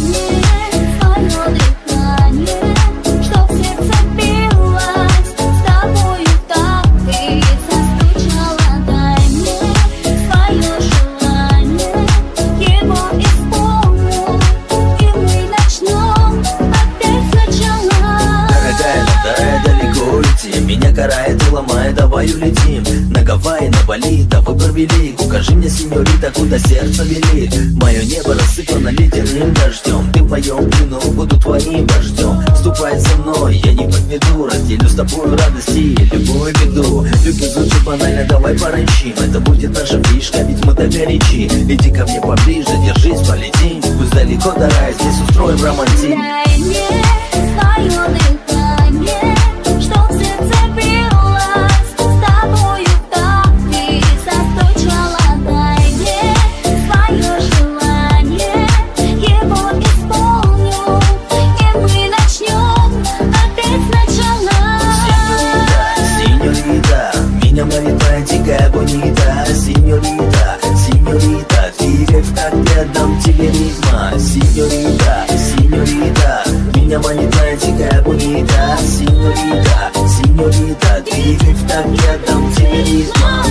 Что в сердце билось, с тобою так и заскучала. Дай мне свое желание, его исполню, и мы начнем опять сначала. Дорогая, надо далеко уйти, меня карает и ломает, давай улетим. На Гавайи, на Бали, да выбор велик. Укажи мне, сеньорита, куда сердце велит. Мое небо рассыпано ледяным дождем. Ты в моем плену, буду твоим вождем. Ступай за мной, я не подведу. Разделю с тобой радости и любую беду. Любить звучит банально, давай пораньшим. Это будет наша фишка, ведь мы так горячи. Иди ко мне поближе, держись, полетим. Пусть далеко до рая, здесь устроим романтик. Дай мне свое дыхание, что в сердце билось, с тобою так и заскучала. Дай мне свое желание, его исполню, и мы начнем опять сначала. Сеньорита, меня манит твоя дикая бонита. Сеньорита, сеньорита, двигай в такт, я дам тебе ритма. Сеньорита, сеньорита, меня манит твоя дикая бонита. Сеньорита, сеньорита, двигай в такт, я дам тебе ритма.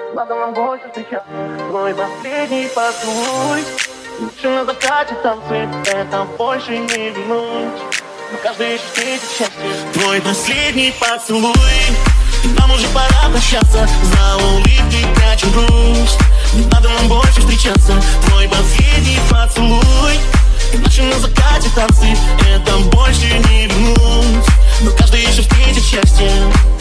Надо нам больше встречаться. Твой последний поцелуй. Лучше на закате танцы, это больше не вернуть. Но каждый ищет встретить счастье. Твой последний поцелуй. Нам уже пора прощаться. За улыбкой прячем грусть. Не надо нам больше встречаться. Твой последний поцелуй. Иначе на закате танцы, это больше не вернуть. Но каждый ищет встретить счастье.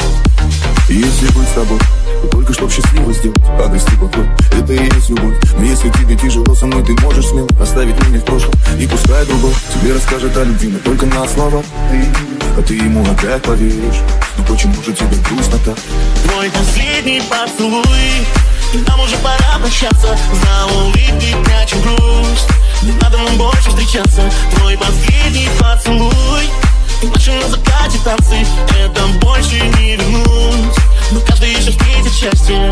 Если быть с тобой, то только чтоб счастливо сделать, обрести покой, это и есть любовь. Но если тебе тяжело со мной, ты можешь смело оставить меня в прошлом. И пускай другой тебе расскажет о любви, но только на словах ты, а ты ему опять поверишь. Но почему же тебе грустно так? Твой последний поцелуй. Нам уже пора прощаться. За улыбкой прячем грусть. Не надо нам больше встречаться. Твой последний поцелуй. Иначе на закате танцы, это больше не вернуть. Но каждый ищет встретить счастье.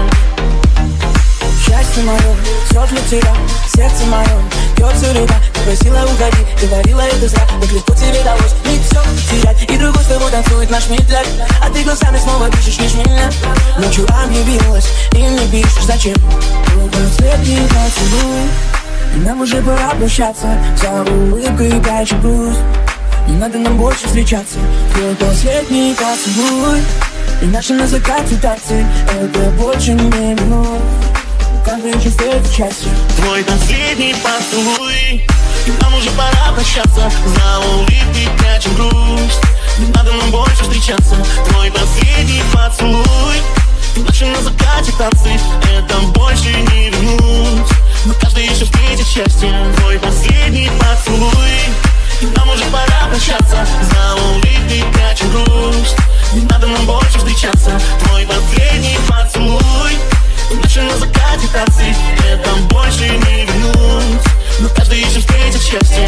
Счастье мое, все для тебя, сердце мое, бьется рыба. Ты просила уходи, говорила это зря. Как легко тебе далось не все терять. И другой с тобой танцует наш медляк. А ты глазами снова пишешь лишь меня. Ночью объявилась, и мне пишешь зачем. Твой последний поцелуй. И нам уже пора прощаться. За улыбкой прячем грусть. Не надо нам больше встречаться. Твой последний поцелуй. Иначе на закате танцы, это больше не вернуть. Каждый ищет встретить счастье. Твой последний поцелуй. Нам уже пора прощаться. За улыбкой прячем грусть. Не надо нам больше встречаться. Твой последний поцелуй. Иначе на закате танцы, это больше не вернуть. Но каждый ищет встретить счастье. Твой последний поцелуй. Нам уже пора прощаться. За улыбкой прячем грусть. Не надо нам больше встречаться. Твой последний поцелуй. Иначе на закате танцы, это больше не вернуть. Но каждый ищет встретить счастье.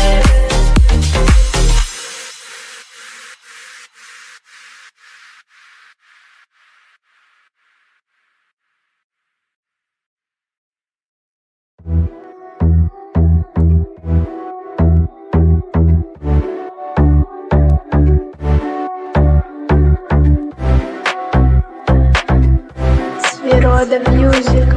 Свирода Music.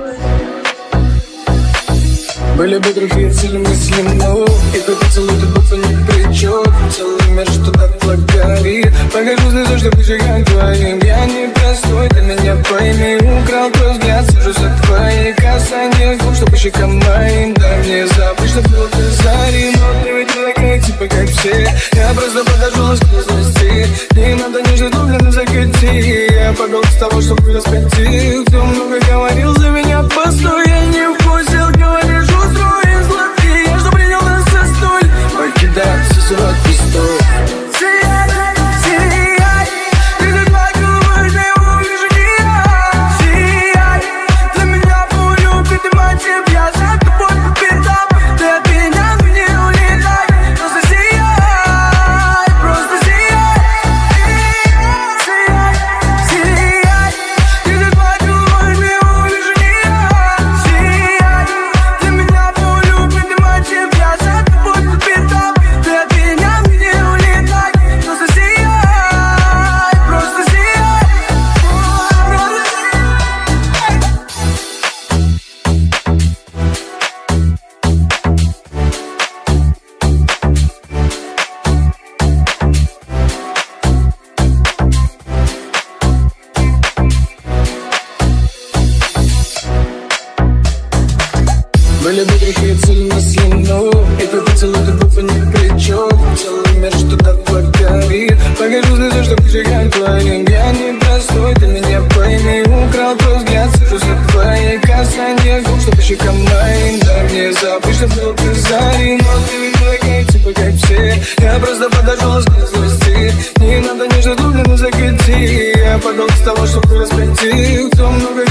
Были бы другие цели мысли, но и твой поцелуй тут будто ни при чем. Целый мир, что так горит. Покажу слезу, что прижигать твоим. Я не простой, ты меня пойми. Украл твой взгляд, сижу за твои касания губ, что по щекам моим. Дай мне забыть, что был ты зари. Но ты ведь не такая, типа как все. Я просто подожду сквозь злости. Не надо нежно дубленно закати. Я погол с того, что вырос пяти. Кто много говорил за меня, постой. Я не вкусил, говоришь, устроен сладкий. Я что принял нас за столь. Покидать все сорок пистоль. Были бы другие цели мысли, но и твой поцелуй тут будто ни при чем. Целый мир, что так горит. Покажу слезу, что прижигать твоим. Я не простой, ты меня пойми. Украл твой взгляд, сижу за твои касания губ, что по щекам моим. Дай мне забыть, что был ты зари. Но ты ведь не такая, типа как все. Я просто подошел сквозь злости. Не надо нежно дубленно закати. Я подол с того, что вырос пяти. Кто много